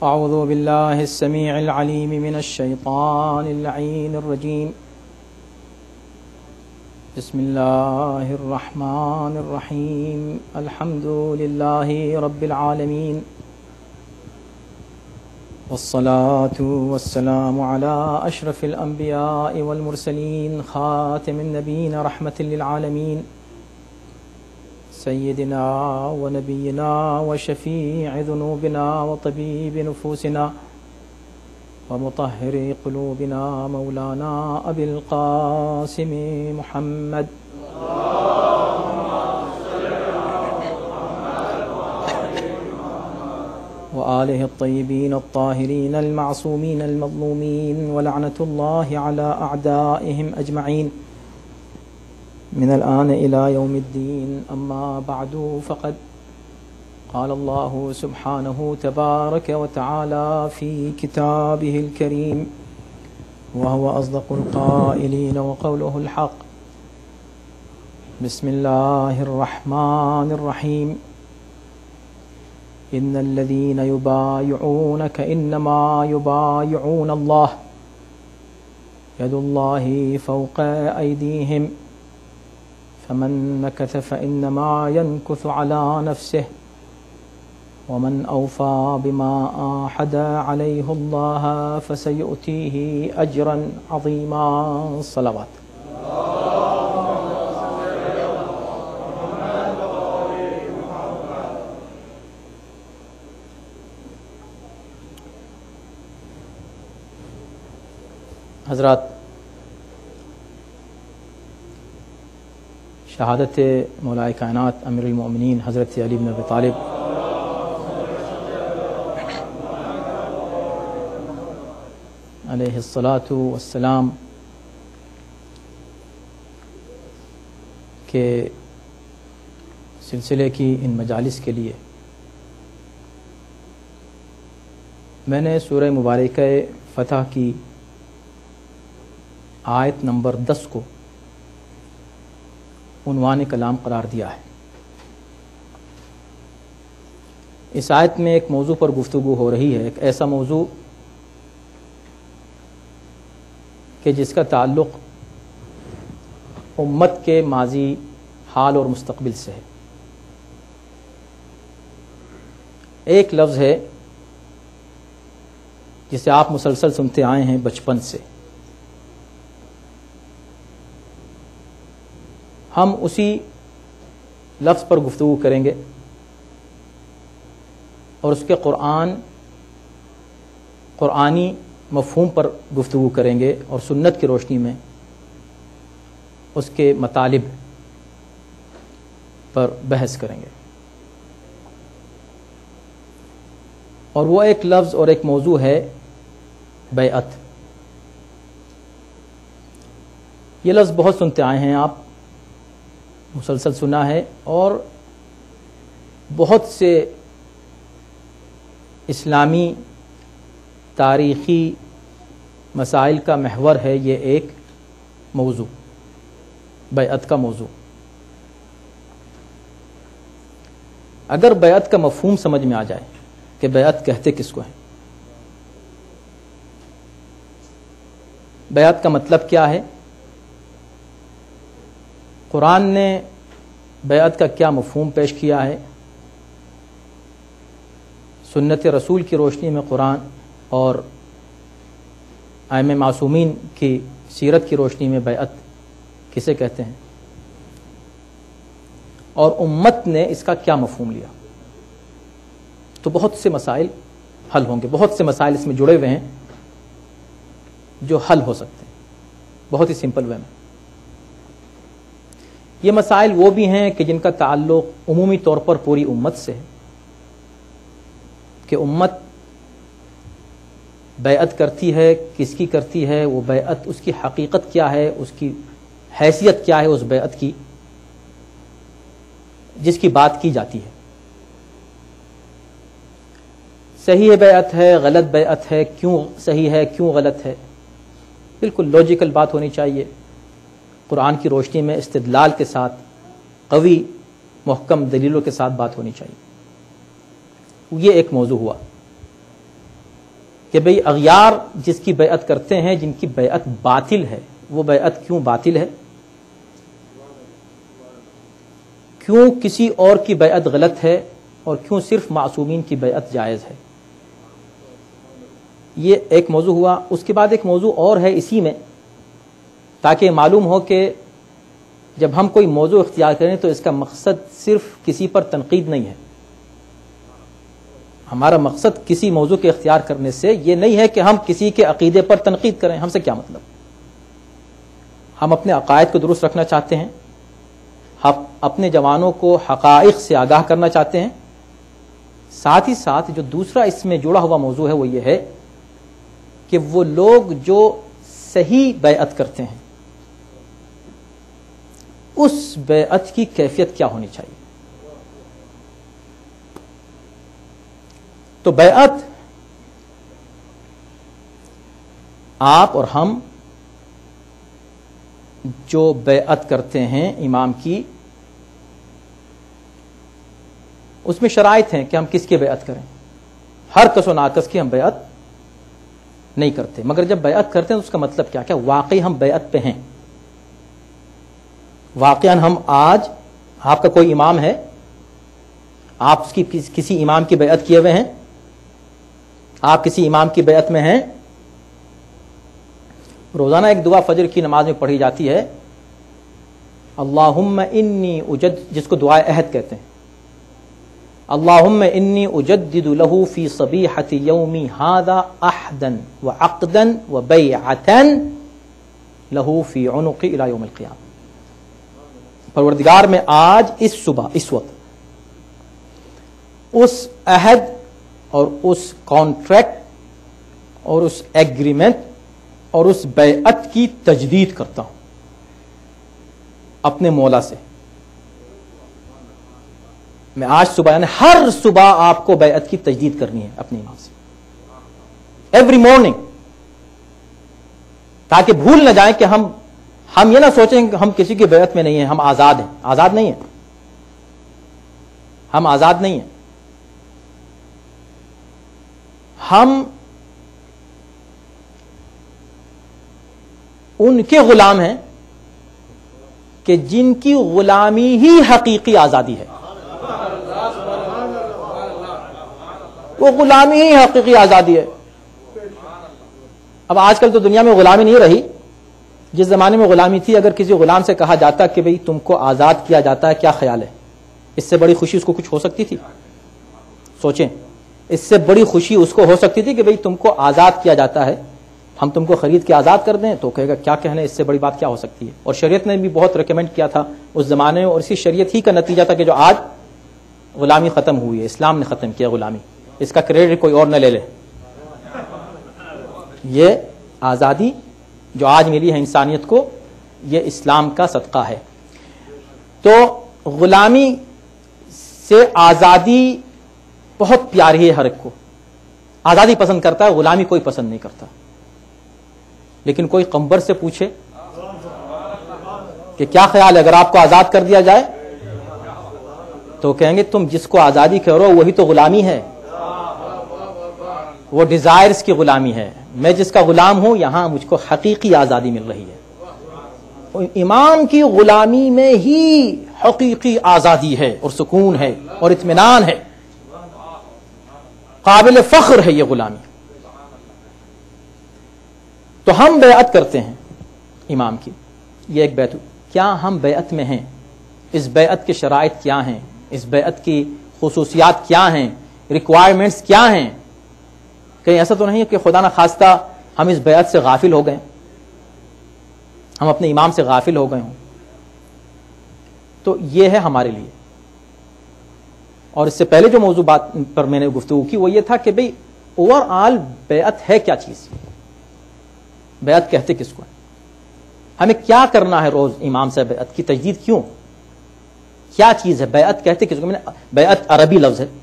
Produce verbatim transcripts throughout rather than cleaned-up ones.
أعوذ بالله السميع العليم من الشيطان اللعين الرجيم. بسم الله الرحمن الرحيم. الحمد لله رب العالمين، والصلاة والسلام على أشرف الأنبياء والمرسلين، خاتم النبيين رحمة للعالمين، سيدنا ونبينا وشفيع ذنوبنا وطبيب نفوسنا ومطهر قلوبنا مولانا أبي القاسم محمد وآله الطيبين الطاهرين المعصومين المظلومين، ولعنة الله على أعدائهم أجمعين من الآن إلى يوم الدين. أما بعد، فقد قال الله سبحانه تبارك وتعالى في كتابه الكريم وهو أصدق القائلين وقوله الحق. بسم الله الرحمن الرحيم. إن الذين يبايعونك إنما يبايعون الله يد الله فوق أيديهم فمن نكث فإنما ينكث على نفسه ومن أوفى بما عاهد عليه الله فسيؤتيه أجرا عظيما. صلوات. حضرات، شہادت مولائے کائنات امیر المؤمنین حضرت علی بن ابی طالب علیہ الصلاۃ والسلام کے سلسلے کی ان مجالس کے لیے میں نے سورہ مبارکہ فتح کی آیت نمبر دس کو عنوان کلام قرار دیا ہے. اس آیت میں ایک موضوع پر گفتگو ہو رہی ہے، ایک ایسا موضوع کہ جس کا تعلق امت کے ماضی، حال اور مستقبل سے ہے. ایک لفظ ہے جسے آپ مسلسل سنتے آئے ہیں بچپن سے. ہم اسی لفظ پر گفتگو کریں گے اور اس کے قرآن قرآنی مفہوم پر گفتگو کریں گے اور سنت کی روشنی میں اس کے مطالب پر بحث کریں گے. اور وہ ایک لفظ اور ایک موضوع ہے بیعت. یہ لفظ بہت سنتے آئے ہیں، آپ مسلسل سنا ہے، اور بہت سے اسلامی تاریخی مسائل کا محور ہے یہ ایک موضوع، بیعت کا موضوع. اگر بیعت کا مفہوم سمجھ میں آ جائے کہ بیعت کہتے کس کو ہیں، بیعت کا مطلب کیا ہے، قرآن نے بیعت کا کیا مفہوم پیش کیا ہے، سنت رسول کی روشنی میں قرآن اور ائمہ معصومین کی سیرت کی روشنی میں بیعت کسے کہتے ہیں، اور امت نے اس کا کیا مفہوم لیا، تو بہت سے مسائل حل ہوں گے. بہت سے مسائل اس میں جڑے ہوئے ہیں جو حل ہو سکتے ہیں بہت ہی سمپل وے میں. یہ مسائل وہ بھی ہیں کہ جن کا تعلق عمومی طور پر پوری امت سے ہے، کہ امت بیعت کرتی ہے، کس کی کرتی ہے، وہ بیعت اس کی حقیقت کیا ہے، اس کی حیثیت کیا ہے اس بیعت کی جس کی بات کی جاتی ہے. صحیح بیعت ہے، غلط بیعت ہے، کیوں صحیح ہے، کیوں غلط ہے، بالکل لاجیکل بات ہونی چاہیے، قرآن کی روشنی میں استدلال کے ساتھ، قوی محکم دلیلوں کے ساتھ بات ہونی چاہیے. یہ ایک موضوع ہوا. کہ بھئی اغیار جس کی بیعت کرتے ہیں، جن کی بیعت باطل ہے، وہ بیعت کیوں باطل ہے؟ کیوں کسی اور کی بیعت غلط ہے اور کیوں صرف معصومین کی بیعت جائز ہے؟ یہ ایک موضوع ہوا. اس کے بعد ایک موضوع اور ہے اسی میں، تاکہ معلوم ہو کہ جب ہم کوئی موضوع اختیار کریں تو اس کا مقصد صرف کسی پر تنقید نہیں ہے. ہمارا مقصد کسی موضوع کے اختیار کرنے سے یہ نہیں ہے کہ ہم کسی کے عقیدے پر تنقید کریں. ہم سے کیا مطلب؟ ہم اپنے عقائد کو درست رکھنا چاہتے ہیں، ہم اپنے جوانوں کو حقائق سے آگاہ کرنا چاہتے ہیں. ساتھ ہی ساتھ جو دوسرا اس میں جڑا ہوا موضوع ہے وہ یہ ہے کہ وہ لوگ جو صحیح بیعت کرتے ہیں اس بیعت کی کیفیت کیا ہونی چاہیے. تو بیعت آپ اور ہم جو بیعت کرتے ہیں امام کی، اس میں شرائط ہیں کہ ہم کس کی بیعت کریں. ہر کس و ناکس کی ہم بیعت نہیں کرتے، مگر جب بیعت کرتے ہیں تو اس کا مطلب کیا کیا واقعی ہم بیعت پہ ہیں. واقعاً ہم آج، آپ کا کوئی امام ہے، آپ اس کی کسی امام کی بیعت کیے ہوئے ہیں، آپ کسی امام کی بیعت میں ہیں. روزانہ ایک دعا فجر کی نماز میں پڑھی جاتی ہے، اللہم انی اجد، جس کو دعائے عہد کہتے ہیں. اللہم انی اجدد لہ فی صبیحۃ یومی ھذا عہدا وعقدا وبیعۃ لہ فی عنقی الی یوم القیامہ. پروردگار میں آج اس صبح، اس وقت اس عہد اور اس کانٹریکٹ اور اس ایگریمنٹ اور اس بیعت کی تجدید کرتا ہوں اپنے مولا سے. میں آج صبح، یعنی ہر صبح آپ کو بیعت کی تجدید کرنی ہے اپنے امام سے، ایوری مارننگ، تاکہ بھول نہ جائیں کہ ہم ہم یہ نہ سوچیں کہ ہم کسی کی بیعت میں نہیں ہیں، ہم آزاد ہیں. آزاد نہیں ہیں، ہم آزاد نہیں ہیں. ہم ان کے غلام ہیں کہ جن کی غلامی ہی حقیقی آزادی ہے. وہ غلامی ہی حقیقی آزادی ہے. اب آج کل تو دنیا میں غلامی نہیں رہی. جس زمانے میں غلامی تھی، اگر کسی غلام سے کہا جاتا کہ بھئی تم کو آزاد کیا جاتا ہے، کیا خیال ہے؟ اس سے بڑی خوشی اس کو کچھ ہو سکتی تھی؟ سوچیں، اس سے بڑی خوشی اس کو ہو سکتی تھی کہ بھئی تم کو آزاد کیا جاتا ہے، ہم تم کو خرید کے آزاد کر دیں؟ تو کہے گا کیا کہنے، اس سے بڑی بات کیا ہو سکتی ہے. اور شریعت نے بھی بہت ریکمینڈ کیا تھا اس زمانے میں، اور اسی شریعت ہی کا نتیجہ تھا کہ جو آج غلامی ختم ہوئی ہے. اسلام نے ختم کیا غلامی. اس کا کریڈٹ کوئی اور نہ لے لے. یہ آزادی جو آج ملی ہے انسانیت کو، یہ اسلام کا صدقہ ہے. تو غلامی سے آزادی بہت پیاری ہے. ہر ایک کو آزادی پسند کرتا ہے، غلامی کوئی پسند نہیں کرتا. لیکن کوئی قمبر سے پوچھے کہ کیا خیال ہے اگر آپ کو آزاد کر دیا جائے، تو کہیں گے تم جس کو آزادی کہہ رہے ہو وہی تو غلامی ہے، وہ ڈیزائرز کی غلامی ہے. میں جس کا غلام ہوں، یہاں مجھ کو حقیقی آزادی مل رہی ہے. امام کی غلامی میں ہی حقیقی آزادی ہے اور سکون ہے اور اطمینان ہے. قابل فخر ہے یہ غلامی. تو ہم بیعت کرتے ہیں امام کی. یہ ایک بیعت. کیا ہم بیعت میں ہیں؟ اس بیعت کے شرائط کیا ہیں؟ اس بیعت کی خصوصیات کیا ہیں؟ ریکوائرمنٹس کیا ہیں؟ کہیں ایسا تو نہیں ہے کہ خدا نہ خواستہ ہم اس بیعت سے غافل ہو گئے، ہم اپنے امام سے غافل ہو گئے ہوں. تو یہ ہے ہمارے لیے. اور اس سے پہلے جو موضوع بات پر میں نے گفتگو کی وہ یہ تھا کہ بھئی اوور آل بیعت ہے کیا چیز؟ بیعت کہتے کس کو؟ ہمیں کیا کرنا ہے روز امام سے بیعت کی تجدید کیوں؟ کیا چیز ہے بیعت کہتے کس کو؟ میں نے بیعت عربی لفظ ہے،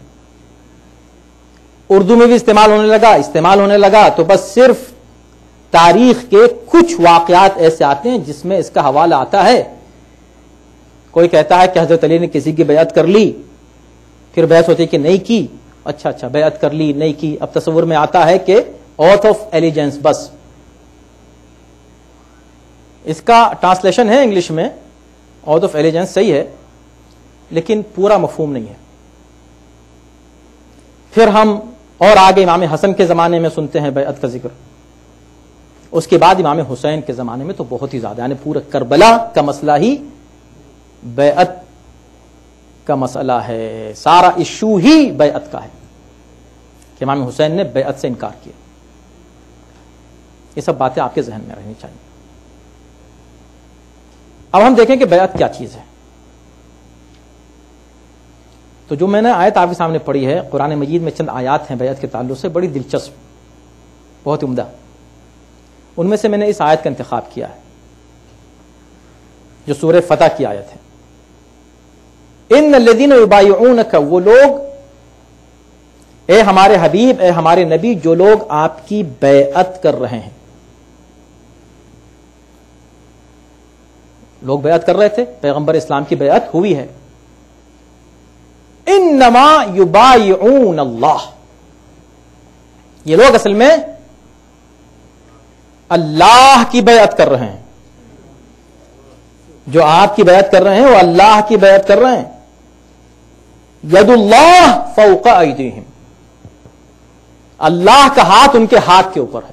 اردو میں بھی استعمال ہونے لگا استعمال ہونے لگا تو بس صرف تاریخ کے کچھ واقعات ایسے آتے ہیں جس میں اس کا حوالہ آتا ہے. کوئی کہتا ہے کہ حضرت علی نے کسی کی بیعت کر لی، پھر بحث ہوتی ہے کہ نہیں کی. اچھا اچھا بیعت کر لی نہیں کی. اب تصور میں آتا ہے کہ اوتھ آف ایلیجنس. بس اس کا ٹرانسلیشن ہے انگلش میں اوتھ آف ایلیجنس، صحیح ہے، لیکن پورا مفہوم نہیں ہے. پھر ہم اور آگے امام حسن کے زمانے میں سنتے ہیں بیعت کا ذکر، اس کے بعد امام حسین کے زمانے میں تو بہت ہی زیادہ، یعنی پورا کربلا کا مسئلہ ہی بیعت کا مسئلہ ہے، سارا ایشو ہی بیعت کا ہے کہ امام حسین نے بیعت سے انکار کیا. یہ سب باتیں آپ کے ذہن میں رہنی چاہیے. اب ہم دیکھیں کہ بیعت کیا چیز ہے. تو جو میں نے آیت آپ کے سامنے پڑھی ہے، قرآن مجید میں چند آیات ہیں بیعت کے تعلق سے بڑی دلچسپ، بہت عمدہ. ان میں سے میں نے اس آیت کا انتخاب کیا ہے جو سورہ فتح کی آیت ہے. ان الذین یبایعونک، وہ لوگ، اے ہمارے حبیب، اے ہمارے نبی، جو لوگ آپ کی بیعت کر رہے ہیں. لوگ بیعت کر رہے تھے، پیغمبر اسلام کی بیعت ہوئی ہے. انما یبایعون اللہ، یہ لوگ اصل میں اللہ کی بیعت کر رہے ہیں. جو آپ کی بیعت کر رہے ہیں وہ اللہ کی بیعت کر رہے ہیں. ید اللہ فوق ایدیہم، اللہ کا ہاتھ ان کے ہاتھ کے اوپر ہے.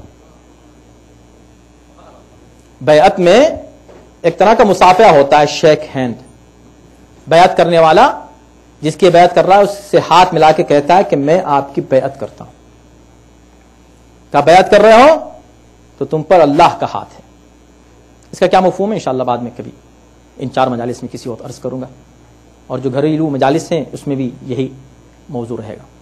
بیعت میں ایک طرح کا مصافحہ ہوتا ہے، شیک ہینڈ. بیعت کرنے والا جس کی بیعت کر رہا ہے اس سے ہاتھ ملا کے کہتا ہے کہ میں آپ کی بیعت کرتا ہوں. کیا بیعت کر رہے ہو تو تم پر اللہ کا ہاتھ ہے. اس کا کیا مفہوم ہے انشاءاللہ بعد میں کبھی ان چار مجالس میں کسی اور عرض کروں گا، اور جو گھریلو مجالس ہیں اس میں بھی یہی موضوع رہے گا.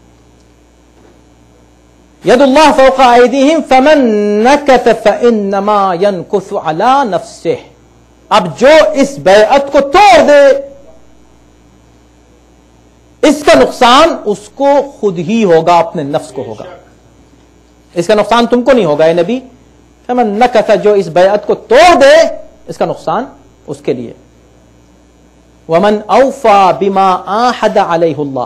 ید اللہ فوق ایدیہم فمن نکث فانما ینکث علی نفسہ، اب جو اس بیعت کو توڑ دے اس کا نقصان اس کو خود ہی ہوگا، اپنے نفس کو ہوگا. اس کا نقصان تم کو نہیں ہوگا اے نبی. فمن نکث، جو اس بیعت کو توڑ دے اس کا نقصان اس کے لیے. ومن اوفى بما عاهد علیہ اللہ،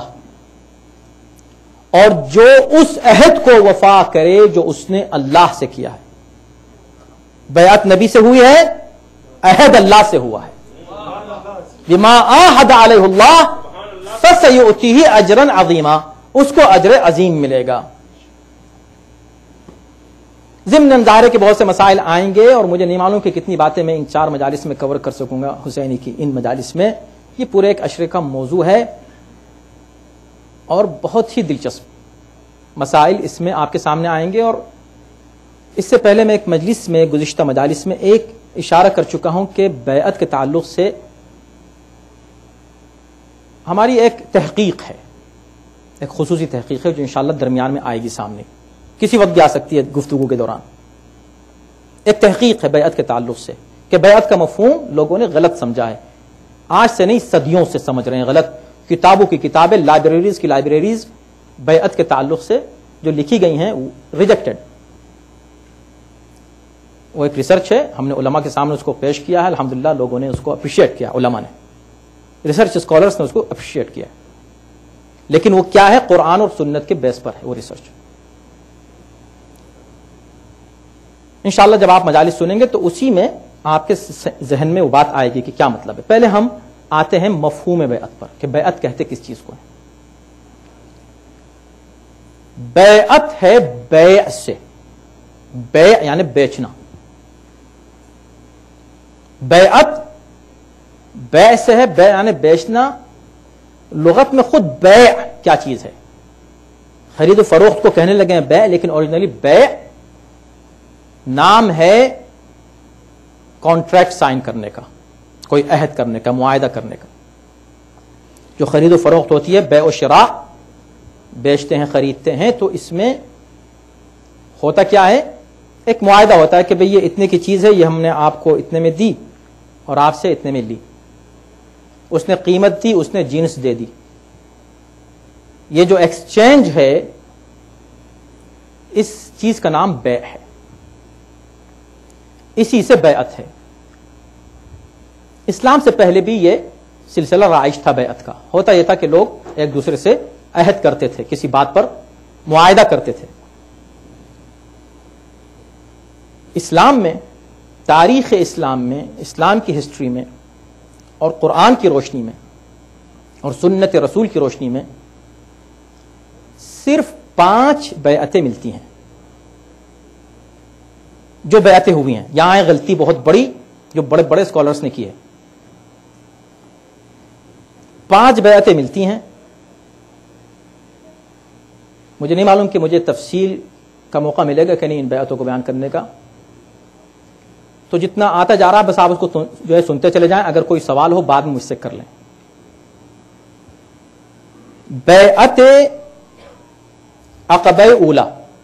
اور جو اس عہد کو وفا کرے جو اس نے اللہ سے کیا ہے. بیعت نبی سے ہوئی ہے، عہد اللہ سے ہوا ہے. بما عاهد علیہ اللہ فسیؤتیہ اجرا عظیما، اس کو اجر عظیم ملے گا. ضمن ظاہر کے بہت سے مسائل آئیں گے اور مجھے نہیں معلوم کہ کتنی باتیں میں ان چار مجالس میں کور کر سکوں گا حسینی کی ان مجالس میں. یہ پورے ایک عشرے کا موضوع ہے اور بہت ہی دلچسپ مسائل اس میں آپ کے سامنے آئیں گے. اور اس سے پہلے میں ایک مجلس میں، گزشتہ مجالس میں ایک اشارہ کر چکا ہوں کہ بیعت کے تعلق سے ہماری ایک تحقیق ہے، ایک خصوصی تحقیق ہے جو انشاءاللہ درمیان میں آئے گی، سامنے کسی وقت بھی آ سکتی ہے گفتگو کے دوران. ایک تحقیق ہے بیعت کے تعلق سے کہ بیعت کا مفہوم لوگوں نے غلط سمجھا ہے. آج سے نہیں، صدیوں سے سمجھ رہے ہیں غلط. کتابوں کی کتابیں، لائبریریز کی لائبریریز بیعت کے تعلق سے جو لکھی گئی ہیں ریجیکٹڈ. وہ ایک ریسرچ ہے، ہم نے علماء کے سامنے اس کو پیش کیا ہے، الحمدللہ لوگوں نے اس کو اپریشیٹ کیا، علماء نے، ریسرچ اسکالرس نے اس کو اپریشیٹ کیا. لیکن وہ کیا ہے؟ قرآن اور سنت کے بیس پر ہے وہ ریسرچ. انشاءاللہ جب آپ مجالس سنیں گے تو اسی میں آپ کے ذہن میں وہ بات آئے گی کہ کیا مطلب ہے. پہلے ہم آتے ہیں مفہوم بیعت پر کہ بیعت کہتے کس چیز کو ہے. بیعت ہے بیع سے، بیع یعنی بیچنا. بیعت بیع سے ہے، بیع یعنی بیچنا. لغت میں خود بیع کیا چیز ہے؟ خرید و فروخت کو کہنے لگے ہیں بیع، لیکن اوریجنلی بیع نام ہے کانٹریکٹ سائن کرنے کا، کوئی عہد کرنے کا، معاہدہ کرنے کا. جو خرید و فروخت ہوتی ہے، بیع و شراء، بیچتے ہیں خریدتے ہیں، تو اس میں ہوتا کیا ہے؟ ایک معاہدہ ہوتا ہے کہ بھئی یہ اتنے کی چیز ہے، یہ ہم نے آپ کو اتنے میں دی اور آپ سے اتنے میں لی. اس نے قیمت دی، اس نے جنس دے دی. یہ جو ایکسچینج ہے اس چیز کا نام بیع ہے، اسی سے بیعت ہے. اسلام سے پہلے بھی یہ سلسلہ رائج تھا بیعت کا. ہوتا یہ تھا کہ لوگ ایک دوسرے سے عہد کرتے تھے، کسی بات پر معاہدہ کرتے تھے. اسلام میں، تاریخ اسلام میں، اسلام کی ہسٹری میں اور قرآن کی روشنی میں اور سنت رسول کی روشنی میں صرف پانچ بیعتیں ملتی ہیں جو بیعتیں ہوئی ہیں. یہاں ہے غلطی بہت بڑی جو بڑے بڑے اسکالرس نے کی ہے. پانچ بیعتیں ملتی ہیں. مجھے نہیں معلوم کہ مجھے تفصیل کا موقع ملے گا کہ نہیں ان بیعتوں کو بیان کرنے کا، تو جتنا آتا جا رہا ہے بس آپ اس کو جو ہے سنتے چلے جائیں. اگر کوئی سوال ہو بعد میں مجھ سے کر لیں. بیعت عقبہ اولا،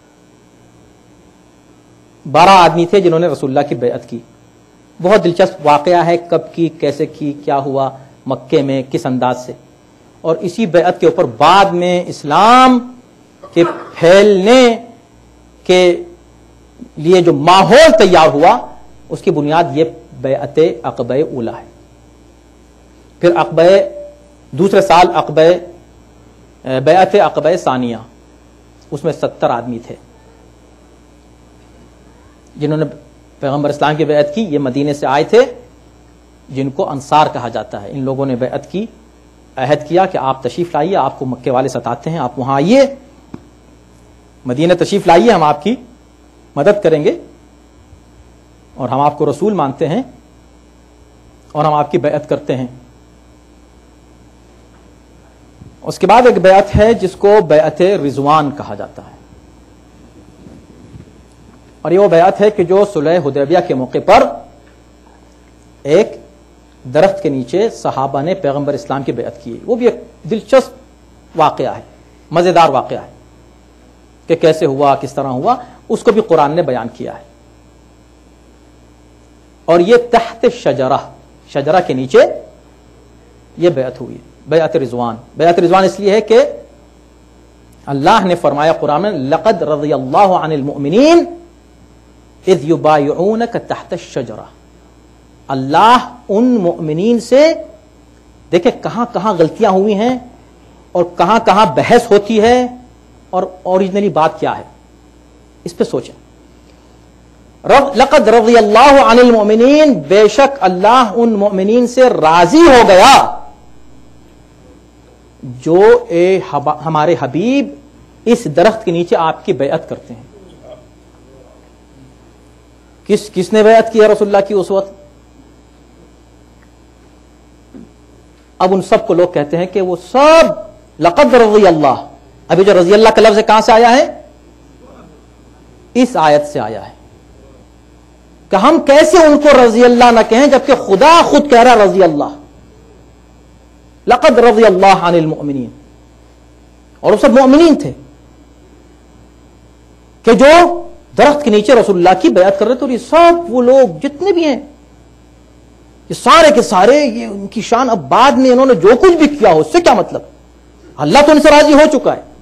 بارہ آدمی تھے جنہوں نے رسول اللہ کی بیعت کی. بہت دلچسپ واقعہ ہے، کب کی، کیسے کی، کیا ہوا، مکے میں کس انداز سے. اور اسی بیعت کے اوپر بعد میں اسلام کے پھیلنے کے لیے جو ماحول تیار ہوا اس کی بنیاد یہ بیعت عقبہ اولا ہے. پھر عقبہ دوسرے سال عقبہ بیعت عقبہ ثانیہ، اس میں ستر آدمی تھے جنہوں نے پیغمبر اسلام کی بیعت کی. یہ مدینے سے آئے تھے جن کو انصار کہا جاتا ہے. ان لوگوں نے بیعت کی، عہد کیا کہ آپ تشریف لائیے، آپ کو مکے والے ستاتے ہیں، آپ وہاں آئیے، مدینہ تشریف لائیے، ہم آپ کی مدد کریں گے اور ہم آپ کو رسول مانتے ہیں اور ہم آپ کی بیعت کرتے ہیں. اس کے بعد ایک بیعت ہے جس کو بیعت رضوان کہا جاتا ہے، اور یہ وہ بیعت ہے کہ جو صلح حدیبیہ کے موقع پر ایک درخت کے نیچے صحابہ نے پیغمبر اسلام کی بیعت کی. وہ بھی ایک دلچسپ واقعہ ہے، مزیدار واقعہ ہے کہ کیسے ہوا، کس طرح ہوا، اس کو بھی قرآن نے بیان کیا ہے. اور یہ تحت شجرہ، شجرہ کے نیچے یہ بیعت ہوئی، بیعت رضوان. بیعت رضوان اس لیے ہے کہ اللہ نے فرمایا قرآن میں لقد رضی اللہ عن المؤمنین اذ یبایعونک تحت الشجرہ. اللہ ان مؤمنین سے، دیکھیں کہاں کہاں غلطیاں ہوئی ہیں اور کہاں کہاں بحث ہوتی ہے اور اوریجنلی بات کیا ہے، اس پہ سوچیں. لقد رضی اللہ عن المؤمنین، بے شک اللہ ان مؤمنین سے راضی ہو گیا جو اے ہمارے حبیب اس درخت کے نیچے آپ کی بیعت کرتے ہیں. کس کس نے بیعت کی ہے رسول اللہ کی اس وقت؟ اب ان سب کو لوگ کہتے ہیں کہ وہ سب لقد رضی اللہ. ابھی جو رضی اللہ کا لفظ کہاں سے آیا ہے؟ اس آیت سے آیا ہے کہ ہم کیسے ان کو رضی اللہ نہ کہیں جبکہ خدا خود کہہ رہا رضی اللہ. لقد رضی اللہ عن المؤمنین، اور وہ سب مؤمنین تھے کہ جو درخت کے نیچے رسول اللہ کی بیعت کر رہے تھے. اور یہ سب وہ لوگ جتنے بھی ہیں یہ سارے کے سارے، یہ ان کی شان. اب بعد میں انہوں نے جو کچھ بھی کیا ہو اس سے کیا مطلب، اللہ تو ان سے راضی ہو چکا ہے.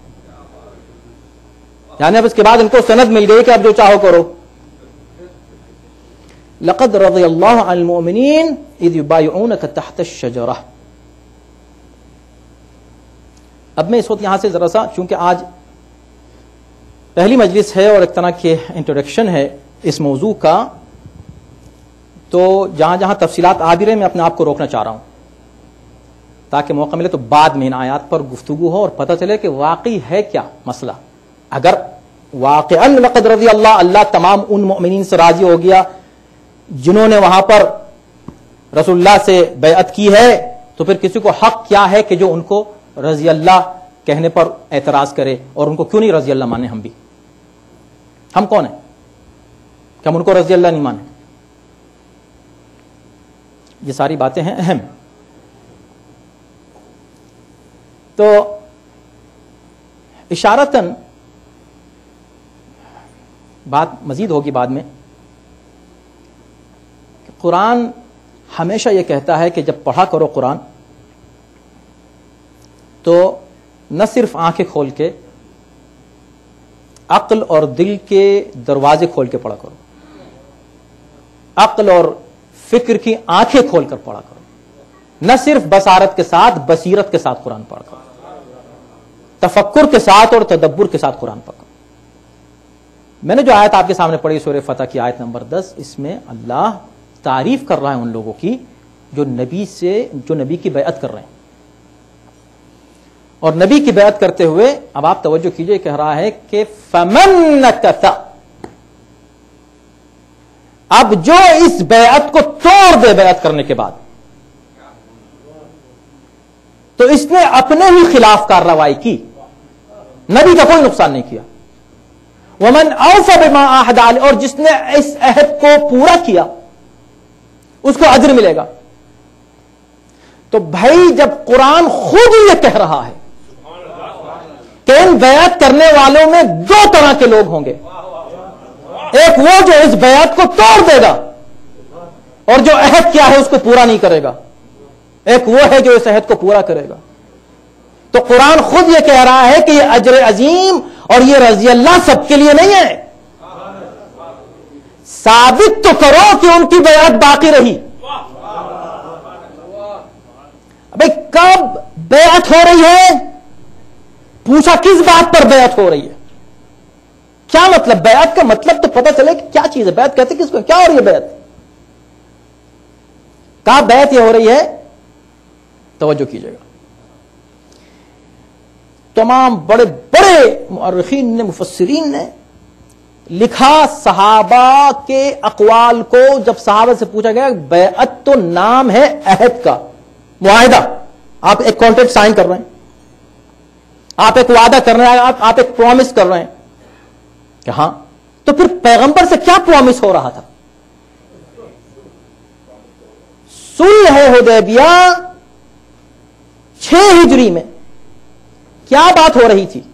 یعنی اب اس کے بعد ان کو سند مل گئی کہ اب جو چاہو کرو. لقد رضی اللہ عن المؤمنین اذ یبایعونک تحت الشجرہ. اب میں اس وقت یہاں سے ذرا سا، چونکہ آج پہلی مجلس ہے اور ایک طرح کی انٹروڈکشن ہے اس موضوع کا، تو جہاں جہاں تفصیلات آ بھی رہے میں اپنے آپ کو روکنا چاہ رہا ہوں تاکہ موقع ملے تو بعد میں ان آیات پر گفتگو ہو اور پتہ چلے کہ واقعی ہے کیا مسئلہ. اگر واقعاً لقد رضی اللہ، اللہ تمام ان مؤمنین سے راضی ہو گیا جنہوں نے وہاں پر رسول اللہ سے بیعت کی ہے، تو پھر کسی کو حق کیا ہے کہ جو ان کو رضی اللہ کہنے پر اعتراض کرے؟ اور ان کو کیوں نہیں رضی اللہ مانے؟ ہم بھی، ہم کون ہیں کہ ہم ان کو رضی اللہ نہیں مانے؟ یہ ساری باتیں ہیں اہم. تو اشارتاً بات مزید ہوگی بعد میں. قرآن ہمیشہ یہ کہتا ہے کہ جب پڑھا کرو قرآن تو نہ صرف آنکھیں کھول کے، عقل اور دل کے دروازے کھول کے پڑھا کرو. عقل اور فکر کی آنکھیں کھول کر پڑھا کرو. نہ صرف بصارت کے ساتھ، بصیرت کے ساتھ قرآن پڑھا کرو، تفکر کے ساتھ اور تدبر کے ساتھ قرآن پڑھا کرو. میں نے جو آیت آپ کے سامنے پڑھی سورہ فتح کی آیت نمبر دس، اس میں اللہ تعریف کر رہا ہے ان لوگوں کی جو نبی سے جو نبی کی بیعت کر رہے ہیں. اور نبی کی بیعت کرتے ہوئے اب آپ توجہ کیجئے، کہہ رہا ہے کہ فمن نکث، اب جو اس بیعت کو توڑ دے بیعت کرنے کے بعد، تو اس نے اپنے ہی خلاف کارروائی کی، نبی کا کوئی نقصان نہیں کیا. ومن اوفى بما عاهد علیہ، اور جس نے اس عہد کو پورا کیا اس کو اجر ملے گا. تو بھائی جب قرآن خود یہ کہہ رہا ہے کہ ان بیعت کرنے والوں میں دو طرح کے لوگ ہوں گے، ایک وہ جو اس بیعت کو توڑ دے گا اور جو عہد کیا ہے اس کو پورا نہیں کرے گا، ایک وہ ہے جو اس عہد کو پورا کرے گا. تو قرآن خود یہ کہہ رہا ہے کہ یہ اجر عظیم اور یہ رضی اللہ سب کے لیے نہیں ہے. ثابت تو کرو کہ ان کی بیعت باقی رہی. بھائی کب بیعت ہو رہی ہے؟ پوچھا کس بات پر بیعت ہو رہی ہے؟ کیا مطلب بیعت کا مطلب تو پتہ چلے کہ کیا چیز ہے. بیعت کہتے کس کو؟ کیا ہو رہی ہے بیعت؟ کہاں بیعت یہ ہو رہی ہے؟ توجہ کیجیے گا. تمام بڑے بڑے مؤرخین نے، مفسرین نے لکھا صحابہ کے اقوال کو. جب صحابہ سے پوچھا گیا بیعت تو نام ہے عہد کا، معاہدہ، آپ ایک کانٹریکٹ سائن کر رہے ہیں، آپ ایک وعدہ کر رہے ہیں، آپ آپ ایک پرومس کر رہے ہیں کہ ہاں. تو پھر پیغمبر سے کیا پرومس ہو رہا تھا؟ صلح حدیبیہ چھ ہجری میں کیا بات ہو رہی تھی؟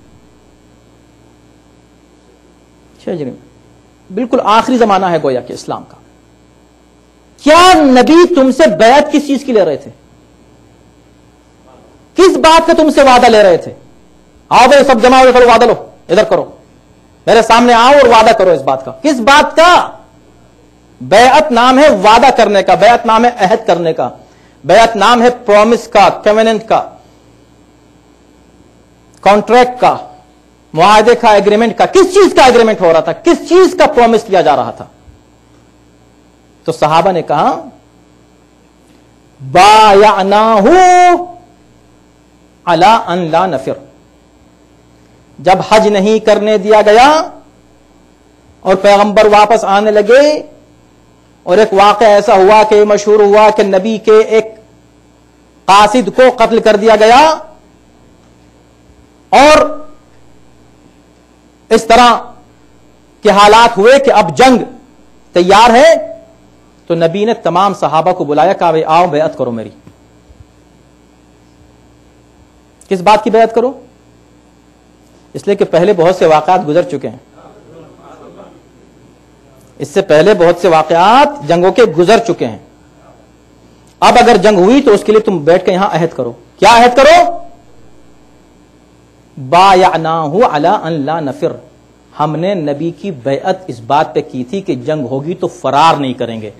چھ ہجری میں بالکل آخری زمانہ ہے گویا کہ اسلام کا. کیا نبی تم سے بیعت کس چیز کی لے رہے تھے؟ کس بات کا تم سے وعدہ لے رہے تھے؟ آؤ بھائی سب جمع ہو کرو، وعدہ لو، ادھر کرو، میرے سامنے آؤ اور وعدہ کرو. اس بات کا کس بات کا؟ بیعت نام ہے وعدہ کرنے کا، بیعت نام ہے عہد کرنے کا، بیعت نام ہے پرومس کا، کیوننٹ کا، کانٹریکٹ کا، معاہدے کا، ایگریمنٹ کا. کس چیز کا ایگریمنٹ ہو رہا تھا؟ کس چیز کا پرومس کیا جا رہا تھا؟ تو صحابہ نے کہا بایعناہ علی ان لا نفر. جب حج نہیں کرنے دیا گیا اور پیغمبر واپس آنے لگے اور ایک واقعہ ایسا ہوا کہ مشہور ہوا کہ نبی کے ایک قاصد کو قتل کر دیا گیا اور اس طرح کے حالات ہوئے کہ اب جنگ تیار ہے، تو نبی نے تمام صحابہ کو بلایا، کہا بھائی آؤ بیعت کرو میری. کس بات کی بیعت کرو؟ اس لیے کہ پہلے بہت سے واقعات گزر چکے ہیں، اس سے پہلے بہت سے واقعات جنگوں کے گزر چکے ہیں. اب اگر جنگ ہوئی تو اس کے لیے تم بیٹھ کے یہاں عہد کرو. کیا عہد کرو؟ بایعناہ علی ان لا نفر. ہم نے نبی کی بیعت اس بات پہ کی تھی کہ جنگ ہوگی تو فرار نہیں کریں گے.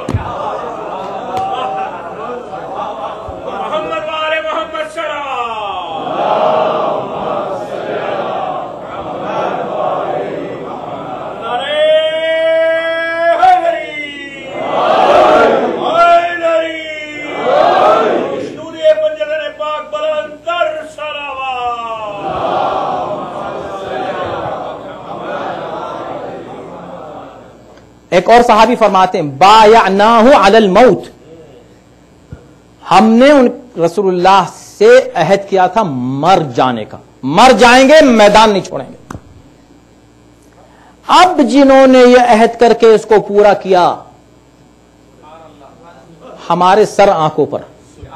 ایک اور صحابی فرماتے ہیں بایعناہ علی الموت. ہم نے ان رسول اللہ سے عہد کیا تھا مر جانے کا، مر جائیں گے، میدان نہیں چھوڑیں گے. اب جنہوں نے یہ عہد کر کے اس کو پورا کیا، ہمارے سر آنکھوں پر،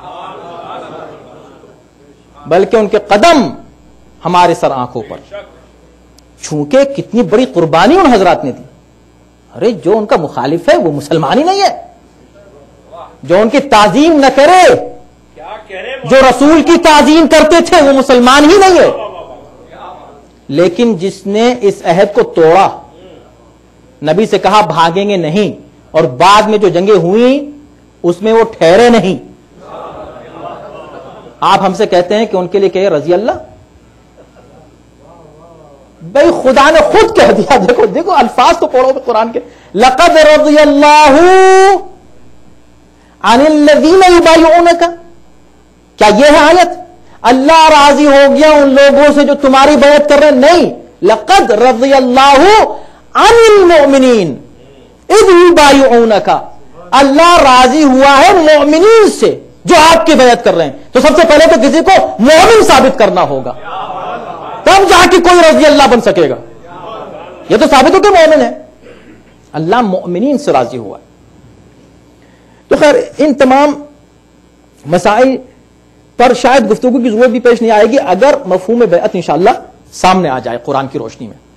بلکہ ان کے قدم ہمارے سر آنکھوں پر. چونکہ کتنی بڑی قربانی ان حضرات نے دی. ارے جو ان کا مخالف ہے وہ مسلمان ہی نہیں ہے، جو ان کی تعظیم نہ کرے، جو رسول کی تعظیم کرتے تھے وہ مسلمان ہی نہیں ہے. لیکن جس نے اس عہد کو توڑا، نبی سے کہا بھاگیں گے نہیں، اور بعد میں جو جنگیں ہوئیں اس میں وہ ٹھہرے نہیں. آپ ہم سے کہتے ہیں کہ ان کے لیے کہ رضی اللہ. بھائی خدا نے خود کہہ دیا, دیکھو دیکھو الفاظ تو پڑھو قرآن کے, لقد رضی اللہ عن الذین یبایعونک, کیا یہ ہے آیت؟ اللہ راضی ہو گیا ان لوگوں سے جو تمہاری بیعت کر رہے ہیں؟ نہیں, لقد رضی اللہ عن المؤمنین اذ یبایعونک, اللہ راضی ہوا ہے مومنین سے جو آپ کی بیعت کر رہے ہیں. تو سب سے پہلے تو کسی کو مومن ثابت کرنا ہوگا, تب جا کے کوئی رضی اللہ بن سکے گا. یہ تو ثابت ہو کہ مومن ہے, اللہ مومنین سے راضی ہوا ہے. تو خیر ان تمام مسائل پر شاید گفتگو کی ضرورت بھی پیش نہیں آئے گی اگر مفہوم بیعت انشاءاللہ سامنے آ جائے قرآن کی روشنی میں.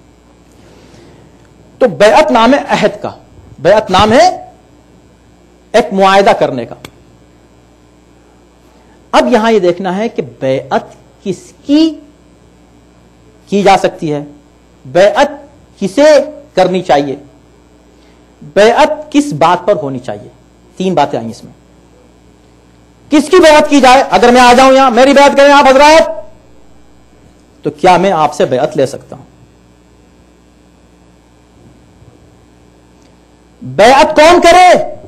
تو بیعت نام ہے عہد کا, بیعت نام ہے ایک معاہدہ کرنے کا. اب یہاں یہ دیکھنا ہے کہ بیعت کس کی کی جا سکتی ہے, بیعت کسے کرنی چاہیے, بیعت کس بات پر ہونی چاہیے. تین باتیں آئیں اس میں. کس کی بیعت کی جائے؟ اگر میں آ جاؤں یہاں میری بیعت کریں آپ حضرات, تو کیا میں آپ سے بیعت لے سکتا ہوں؟ بیعت کون کرے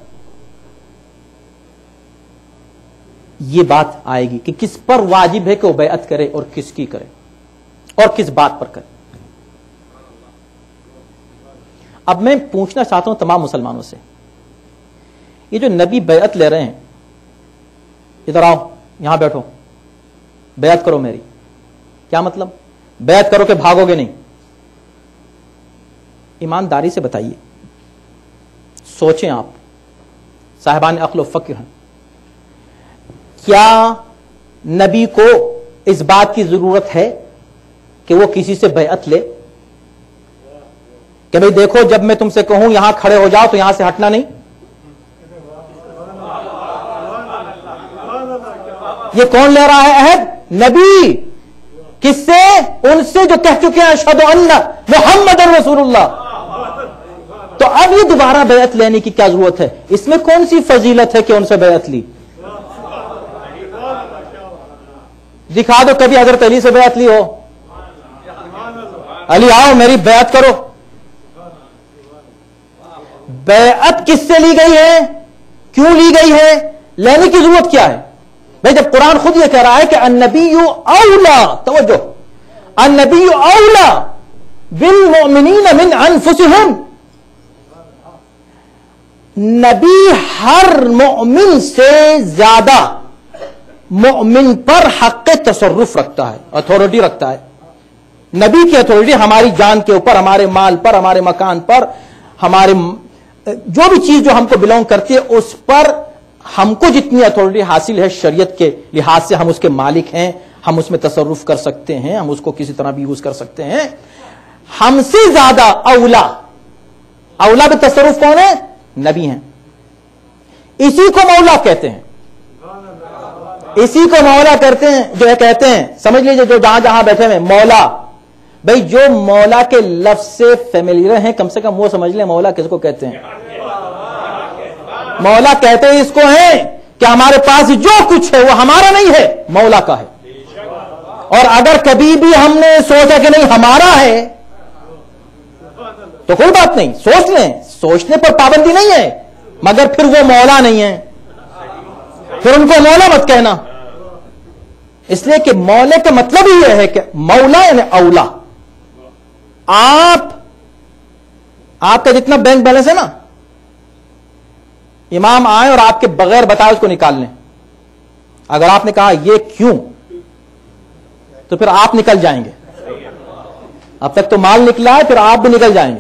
یہ بات آئے گی کہ کس پر واجب ہے کہ وہ بیعت کرے اور کس کی کرے اور کس بات پر کرے. اب میں پوچھنا چاہتا ہوں تمام مسلمانوں سے, یہ جو نبی بیعت لے رہے ہیں, ادھر آؤ یہاں بیٹھو بیعت کرو میری, کیا مطلب؟ بیعت کرو کہ بھاگو گے نہیں. ایمانداری سے بتائیے, سوچیں آپ صاحبان عقل و فکر ہیں, کیا نبی کو اس بات کی ضرورت ہے کہ وہ کسی سے بیعت لے کہ بھئی دیکھو جب میں تم سے کہوں یہاں کھڑے ہو جاؤ تو یہاں سے ہٹنا نہیں؟ یہ کون لے رہا ہے عہد؟ نبی. کس سے؟ ان سے جو کہہ چکے ہیں اشہد ان محمد رسول اللہ. تو اب یہ دوبارہ بیعت لینے کی کیا ضرورت ہے؟ اس میں کون سی فضیلت ہے کہ ان سے بیعت لی؟ دکھا دو کبھی حضرت علی سے بیعت لی ہو, علی آؤ میری بیعت کرو. بیعت کس سے لی گئی ہے, کیوں لی گئی ہے, لینے کی ضرورت کیا ہے؟ بھائی جب قرآن خود یہ کہہ رہا ہے کہ النبی اولا, توجہ, النبی اولا بالمؤمنین من انفسہم, نبی ہر مومن سے زیادہ مومن پر حق تصرف رکھتا ہے, اتھارٹی رکھتا ہے. نبی کی اتھارٹی ہماری جان کے اوپر, ہمارے مال پر, ہمارے مکان پر, ہمارے جو بھی چیز جو ہم کو بلونگ کرتی ہے اس پر ہم کو جتنی اتھارٹی حاصل ہے شریعت کے لحاظ سے ہم اس کے مالک ہیں, ہم اس میں تصرف کر سکتے ہیں, ہم اس کو کسی طرح بھی یوز کر سکتے ہیں. ہم سے زیادہ اولا, اولا بھی تصرف کون ہے؟ نبی ہیں. اسی کو مولا کہتے ہیں, اسی کو مولا کرتے ہیں, جو ہے کہتے ہیں, سمجھ لیجئے جو جہاں جہاں بیٹھے ہیں مولا. بھئی جو مولا کے لفظ سے فیملیئر ہیں کم سے کم وہ سمجھ لیں مولا کس کو کہتے ہیں. مولا کہتے ہیں اس کو ہیں کہ ہمارے پاس جو کچھ ہے وہ ہمارا نہیں ہے, مولا کا ہے. اور اگر کبھی بھی ہم نے سوچا کہ نہیں ہمارا ہے تو کوئی بات نہیں, سوچ لیں, سوچنے پر پابندی نہیں ہے, مگر پھر وہ مولا نہیں ہے, پھر ان کو مولا مت کہنا. اس لیے کہ مولے کا مطلب ہی یہ ہے کہ مولا یعنی اولا. آپ آپ کا جتنا بینک بیلنس ہے نا, امام آئے اور آپ کے بغیر بتائے اس کو نکال لیں. اگر آپ نے کہا یہ کیوں, تو پھر آپ نکل جائیں گے. اب تک تو مال نکلا ہے, پھر آپ بھی نکل جائیں گے.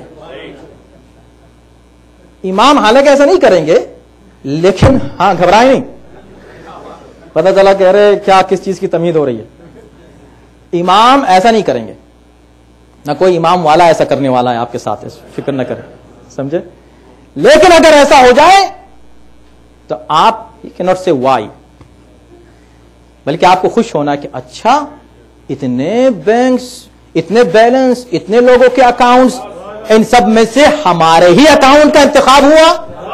امام حالانکہ ایسا نہیں کریں گے, لیکن ہاں گھبرائیں نہیں, پتہ چلا کہہ رہے کیا کس چیز کی تمہید ہو رہی ہے. امام ایسا نہیں کریں گے, نہ کوئی امام والا ایسا کرنے والا ہے آپ کے ساتھ, فکر نہ کریں, سمجھے. لیکن اگر ایسا ہو جائے تو آپ کینٹ سے وائی, بلکہ آپ کو خوش ہونا کہ اچھا اتنے بینکس, اتنے بیلنس, اتنے لوگوں کے اکاؤنٹس, ان سب میں سے ہمارے ہی اکاؤنٹ کا انتخاب ہوا.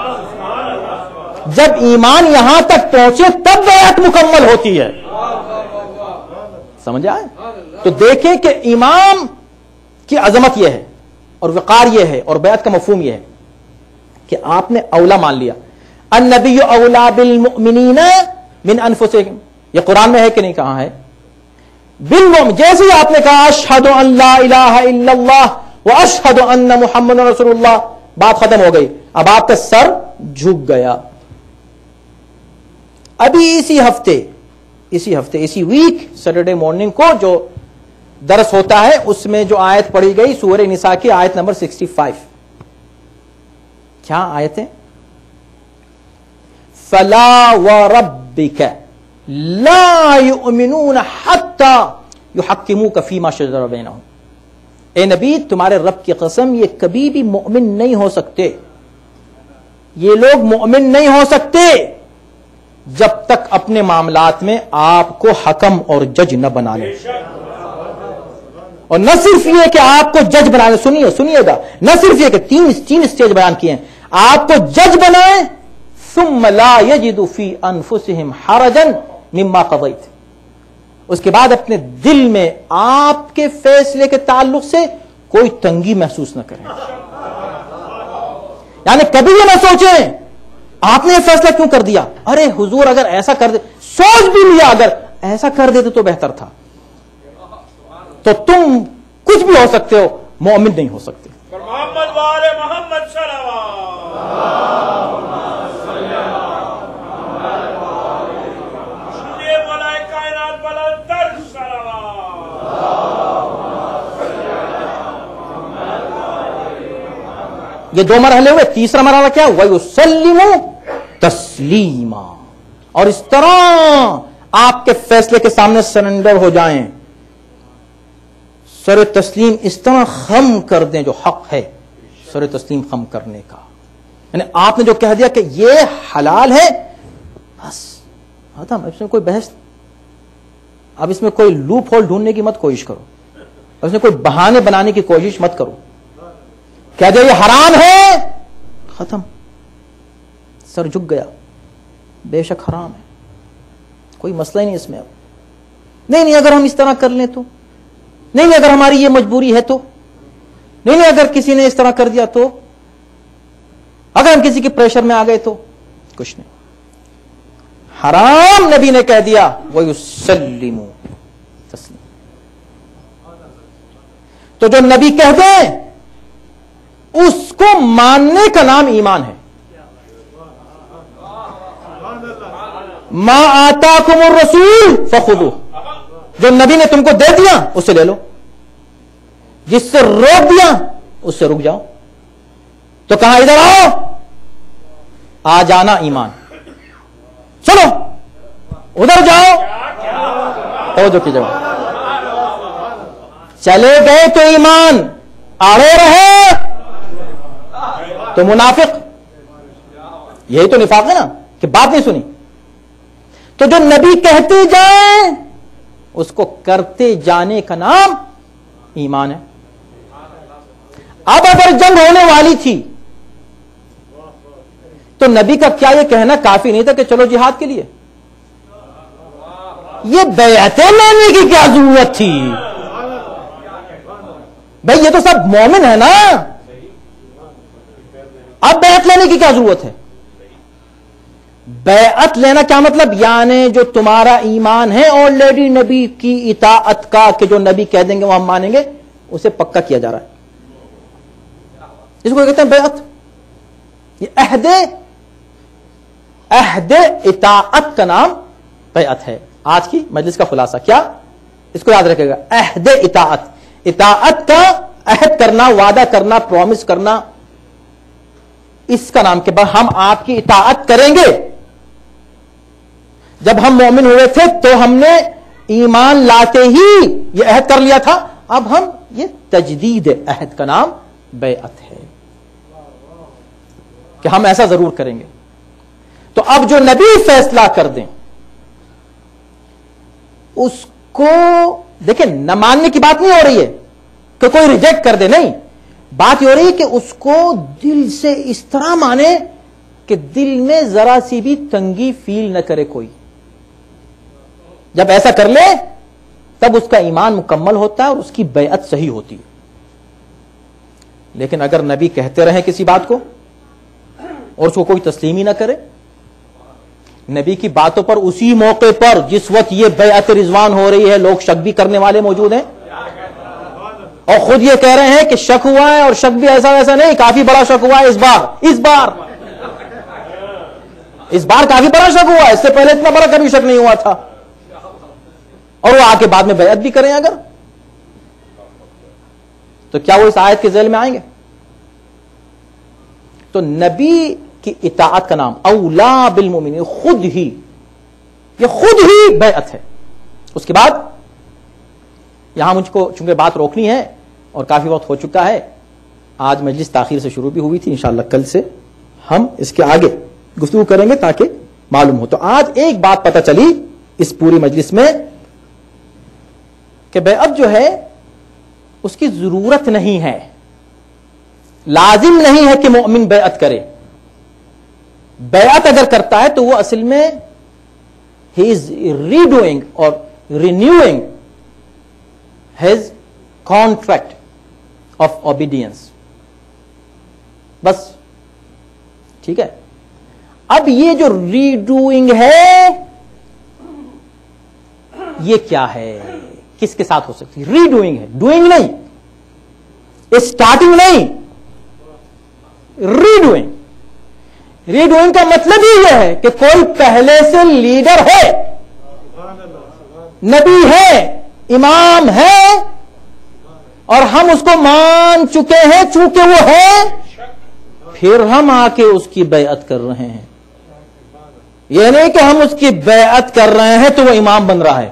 جب ایمان یہاں تک پہنچے تب بیعت مکمل ہوتی ہے, سمجھ آئے. تو دیکھیں کہ امام کی عظمت یہ ہے اور وقار یہ ہے اور بیعت کا مفہوم یہ ہے کہ آپ نے اولا مان لیا. النبی اولا بالمؤمنین من انفسہم، یہ قرآن میں ہے کہ نہیں؟ کہاں ہے؟ بالمؤمن. جیسے ہی آپ نے کہا اشہد ان لا الہ الا اللہ واشہد ان محمد رسول اللہ، بات ختم ہو گئی. اب آپ کا سر جھک گیا. ابھی اسی ہفتے اسی ہفتے اسی ویک سیٹرڈے مارننگ کو جو درس ہوتا ہے اس میں جو آیت پڑھی گئی سورہ نساء کی آیت نمبر سکسٹی فائیو. کیا آیت ہے؟ فلا وربک لا یؤمنون حتی یحکموک فیما شجر بینہم. اے نبی تمہارے رب کی قسم یہ کبھی بھی مؤمن نہیں ہو سکتے، یہ لوگ مؤمن نہیں ہو سکتے جب تک اپنے معاملات میں آپ کو حکم اور جج نہ بنا لیں. اور نہ صرف یہ کہ آپ کو جج بنا لیں، سنیے سنیے گا، نہ صرف یہ کہ تین تین اسٹیج بیان کیے ہیں، آپ کو جج بنائیں ثم لا یجدوا فی انفسہم حرجا مما قضیت، اس کے بعد اپنے دل میں آپ کے فیصلے کے تعلق سے کوئی تنگی محسوس نہ کریں. یعنی کبھی یہ نہ سوچیں آپ نے یہ فیصلہ کیوں کر دیا، ارے حضور اگر ایسا کر دے، سوچ بھی لیا اگر ایسا کر دیتے تو بہتر تھا. تو تم کچھ بھی ہو سکتے ہو، مومن نہیں ہو سکتے. محمد والے محمد یہ دو مرحلے ہوئے. تیسرا مرحلہ کیا؟ وَيُسَلِّمُ تسلیما، اور اس طرح آپ کے فیصلے کے سامنے سرنڈر ہو جائیں، سر تسلیم اس طرح خم کر دیں جو حق ہے، سر تسلیم خم کرنے کا. یعنی آپ نے جو کہہ دیا کہ یہ حلال ہے، بس ختم. اس میں کوئی بحث، اب اس میں کوئی لوپ ہول ڈھونڈنے کی مت کوشش کرو، اس میں کوئی بہانے بنانے کی کوشش مت کرو. کہہ دیا یہ حرام ہے، ختم، سر جھک گیا، بے شک حرام ہے، کوئی مسئلہ ہی نہیں اس میں. اب نہیں نہیں اگر ہم اس طرح کر لیں تو، نہیں نہیں اگر ہماری یہ مجبوری ہے تو، نہیں نہیں اگر کسی نے اس طرح کر دیا تو، اگر ہم کسی کے پریشر میں آ گئے تو، کچھ نہیں. حرام نبی نے کہہ دیا وَيُسَلِّمُ تسلیم. تو جو نبی کہہ دیں اس کو ماننے کا نام ایمان ہے. ما آتاکم الرسول فخذوہ، جو نبی نے تم کو دے دیا اس سے لے لو، جس سے روک دیا اس سے رک جاؤ. تو کہاں ادھر آؤ، آ جانا ایمان. چلو ادھر جاؤ، توجہ کی جگہ چلے گئے تو ایمان، آڑے رہے تو منافق. یہی تو نفاق ہے نا کہ بات نہیں سنی. تو جو نبی کہتے جائیں اس کو کرتے جانے کا نام ایمان ہے. اب اگر جنگ ہونے والی تھی تو نبی کا کیا یہ کہنا کافی نہیں تھا کہ چلو جہاد کے لیے؟ یہ بیعتیں لینے کی کیا ضرورت تھی بھائی؟ یہ تو سب مومن ہے نا، اب بیعت لینے کی کیا ضرورت ہے؟ بیعت لینا کیا مطلب؟ یعنی جو تمہارا ایمان ہے آلریڈی نبی کی اطاعت کا، کہ جو نبی کہہ دیں گے وہ ہم مانیں گے، اسے پکا کیا جا رہا ہے. اس کو کہتے ہیں بیعت. یہ عہد عہد اطاعت کا نام بیعت ہے. آج کی مجلس کا خلاصہ کیا؟ اس کو یاد رکھے گا، عہد اطاعت. اطاعت کا عہد کرنا، وعدہ کرنا، پرومس کرنا، اس کا نام کہ ہم آپ کی اطاعت کریں گے. جب ہم مومن ہوئے تھے تو ہم نے ایمان لاتے ہی یہ عہد کر لیا تھا، اب ہم یہ تجدید عہد کا نام بیعت ہے کہ ہم ایسا ضرور کریں گے. تو اب جو نبی فیصلہ کر دیں اس کو دیکھیں، نہ ماننے کی بات نہیں ہو رہی ہے کہ کوئی ریجیکٹ کر دے، نہیں، بات یہ ہو رہی ہے کہ اس کو دل سے اس طرح مانے کہ دل میں ذرا سی بھی تنگی فیل نہ کرے کوئی. جب ایسا کر لے تب اس کا ایمان مکمل ہوتا ہے اور اس کی بیعت صحیح ہوتی ہے. لیکن اگر نبی کہتے رہیں کسی بات کو اور اس کو کوئی تسلیم ہی نہ کرے، نبی کی باتوں پر اسی موقع پر جس وقت یہ بیعت رضوان ہو رہی ہے لوگ شک بھی کرنے والے موجود ہیں اور خود یہ کہہ رہے ہیں کہ شک ہوا ہے، اور شک بھی ایسا ویسا نہیں، کافی بڑا شک ہوا ہے اس بار اس بار اس بار کافی بڑا شک ہوا ہے، اس سے پہلے اتنا بڑا کبھی شک نہیں ہوا تھا، اور وہ آ کے بعد میں بیعت بھی کریں اگر، تو کیا وہ اس آیت کے ذیل میں آئیں گے؟ تو نبی کی اطاعت کا نام اولا بالمؤمنین، خود ہی یہ خود ہی بیعت ہے۔ اس کے بعد یہاں مجھ کو چونکہ بات روکنی ہے اور کافی وقت ہو چکا ہے، آج مجلس تاخیر سے شروع بھی ہوئی تھی، انشاءاللہ کل سے ہم اس کے آگے گفتگو کریں گے تاکہ معلوم ہو۔ تو آج ایک بات پتہ چلی اس پوری مجلس میں کہ بیعت جو ہے اس کی ضرورت نہیں ہے، لازم نہیں ہے کہ مومن بیعت کرے۔ بیعت اگر کرتا ہے تو وہ اصل میں ہی از ری ڈوئنگ اور renewing his contract of obedience, بس ٹھیک ہے۔ اب یہ جو ری ڈوئنگ ہے یہ کیا ہے، کس کے ساتھ ہو سکتی؟ ری ڈوئنگ ہے، ڈوئنگ نہیں، اسٹارٹنگ نہیں، ری ڈوئنگ۔ ری ڈوئنگ کا مطلب ہی یہ ہے کہ کوئی پہلے سے لیڈر ہے، نبی ہے، امام ہے، اور ہم اس کو مان چکے ہیں چونکہ وہ ہے، پھر ہم آ کے اس کی بیعت کر رہے ہیں۔ یہ نہیں کہ ہم اس کی بیعت کر رہے ہیں تو وہ امام بن رہا ہے،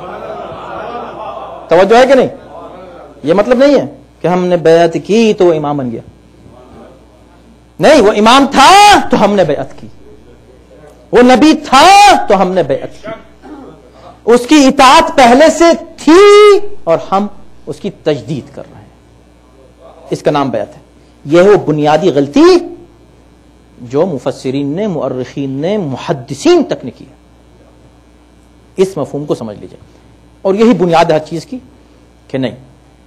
توجہ ہے کہ نہیں؟ یہ مطلب نہیں ہے کہ ہم نے بیعت کی تو وہ امام بن گیا، نہیں، وہ امام تھا تو ہم نے بیعت کی، وہ نبی تھا تو ہم نے بیعت کی، اس کی اطاعت پہلے سے تھی اور ہم اس کی تجدید کر رہے ہیں، اس کا نام بیعت ہے۔ یہ ہے وہ بنیادی غلطی جو مفسرین نے، مؤرخین نے، محدثین تک نے کی ہے، اس مفہوم کو سمجھ لیجئے، اور یہی بنیاد ہر چیز کی کہ نہیں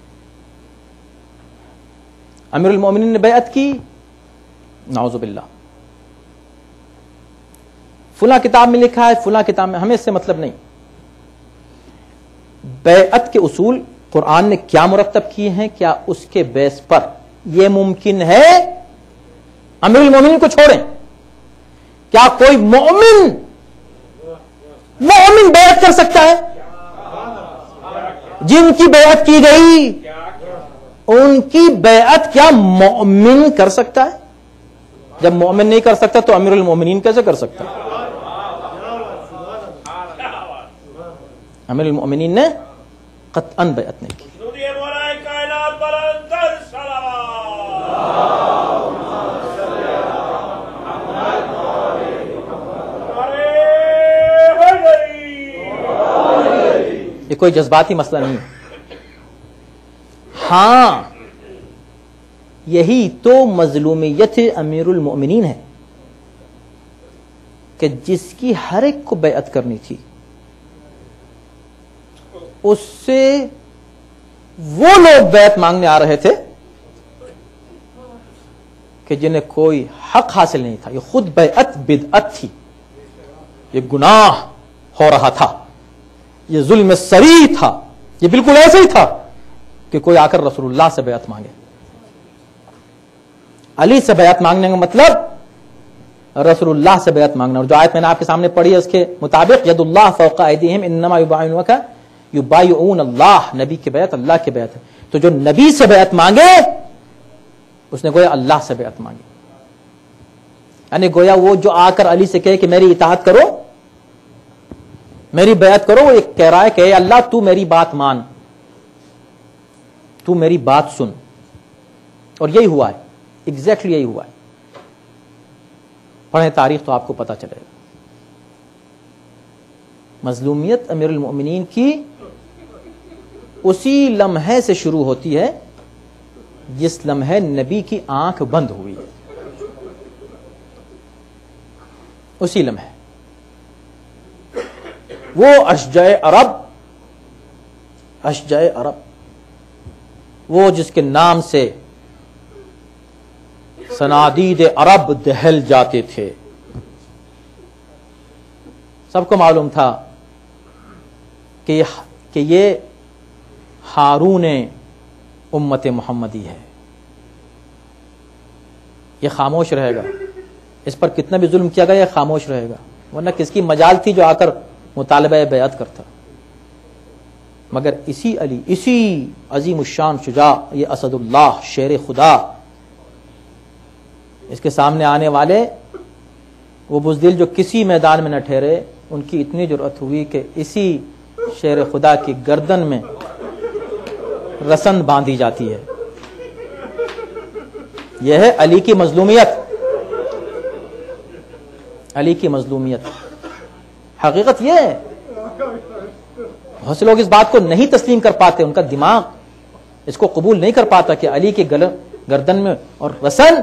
امیر المومنین نے بیعت کی، نعوذ باللہ فلاں کتاب میں لکھا ہے، فلاں کتاب میں، ہمیں اس سے مطلب نہیں۔ بیعت کے اصول قرآن نے کیا مرتب کیے ہیں، کیا اس کے بیس پر یہ ممکن ہے امیر المومنین کو چھوڑیں، کیا کوئی مومن مومن بیعت کر سکتا ہے؟ جن کی بیعت کی گئی ان کی بیعت کیا مومن کر سکتا ہے؟ جب مومن نہیں کر سکتا تو امیر المومنین کیسے کر سکتا؟ امیر المومنین نے قطعاً بیعت نہیں کی۔ یہ کوئی جذباتی مسئلہ نہیں ہے، ہاں یہی تو مظلومیت امیر المؤمنین ہے کہ جس کی ہر ایک کو بیعت کرنی تھی اس سے وہ لوگ بیعت مانگنے آ رہے تھے کہ جنہیں کوئی حق حاصل نہیں تھا۔ یہ خود بیعت بدعت تھی، یہ گناہ ہو رہا تھا، یہ ظلم سری تھا، یہ بالکل ایسے ہی تھا کہ کوئی آ کر رسول اللہ سے بیعت مانگے۔ علی سے بیعت مانگنے کا مطلب رسول اللہ سے بیعت مانگنا، اور جو آیت میں نے آپ کے سامنے پڑھی ہے اس کے مطابق ید اللہ فوق ایدیہم انما یبایعونک یبایعون اللہ، نبی کی بیعت اللہ کی بیعت ہے، تو جو نبی سے بیعت مانگے اس نے گویا اللہ سے بیعت مانگی، یعنی گویا وہ جو آ کر علی سے کہے کہ میری اطاعت کرو، میری بیعت کرو، وہ ایک کہہ رہا ہے کہ اے اللہ تو میری بات مان، تو میری بات سن، اور یہی ہوا ہے، ایگزیکٹلی یہی ہوا ہے۔ پڑھیں تاریخ تو آپ کو پتا چلے گا۔ مظلومیت امیر المؤمنین کی اسی لمحے سے شروع ہوتی ہے جس لمحے نبی کی آنکھ بند ہوئی، اسی لمحے وہ اشجع عرب، اشجع عرب وہ جس کے نام سے صنادید عرب دہل جاتے تھے. سب کو معلوم تھا کہ کہ یہ ہارون امت محمدی ہے. یہ خاموش رہے گا, اس پر کتنا بھی ظلم کیا گیا یہ خاموش رہے گا, ورنہ کس کی مجال تھی جو آ کر مطالبہ بیعت کرتا. مگر اسی علی, اسی عظیم الشان شجاع, یہ اسد اللہ شیر خدا, اس کے سامنے آنے والے وہ بزدل جو کسی میدان میں نہ ٹھہرے, ان کی اتنی جرأت ہوئی کہ اسی شیر خدا کی گردن میں رسن باندھی جاتی ہے. یہ ہے علی کی مظلومیت, علی کی مظلومیت. حقیقت یہ ہے, بہت سے لوگ اس بات کو نہیں تسلیم کر پاتے, ان کا دماغ اس کو قبول نہیں کر پاتا کہ علی کے گردن میں اور رسن.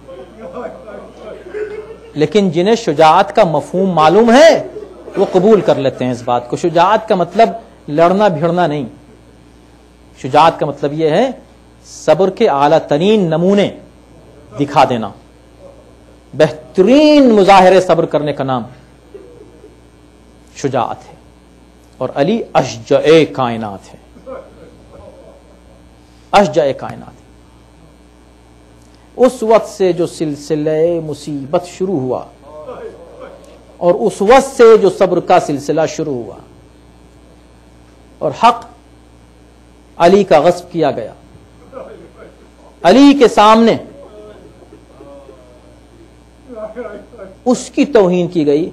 لیکن جنہیں شجاعت کا مفہوم معلوم ہے وہ قبول کر لیتے ہیں اس بات کو. شجاعت کا مطلب لڑنا بھیڑنا نہیں, شجاعت کا مطلب یہ ہے صبر کے اعلیٰ ترین نمونے دکھا دینا. بہترین مظاہرے صبر کرنے کا نام شجاعت ہے. اور علی اشجع کائنات ہے, اشجع کائنات. اس وقت سے جو سلسلہ مصیبت شروع ہوا اور اس وقت سے جو صبر کا سلسلہ شروع ہوا اور حق علی کا غصب کیا گیا, علی کے سامنے اس کی توہین کی گئی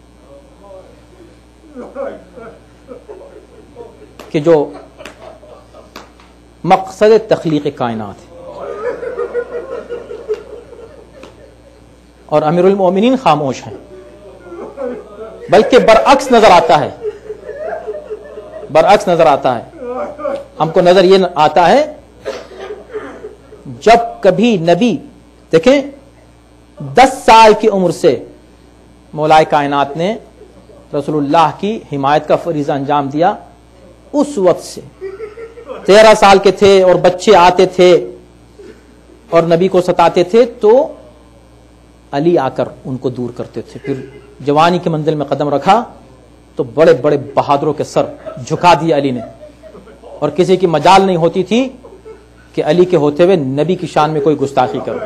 کہ جو مقصد تخلیق کائنات ہے. اور امیر المومنین خاموش ہیں, بلکہ برعکس نظر آتا ہے, برعکس نظر آتا ہے. ہم کو نظر یہ آتا ہے جب کبھی نبی, دیکھیں دس سال کی عمر سے مولائے کائنات نے رسول اللہ کی حمایت کا فریضہ انجام دیا, اس وقت سے تیرہ سال کے تھے اور بچے آتے تھے اور نبی کو ستاتے تھے تو علی آ کر ان کو دور کرتے تھے. پھر جوانی کے منزل میں قدم رکھا تو بڑے بڑے بہادروں کے سر جھکا دیے علی نے, اور کسی کی مجال نہیں ہوتی تھی کہ علی کے ہوتے ہوئے نبی کی شان میں کوئی گستاخی کرے.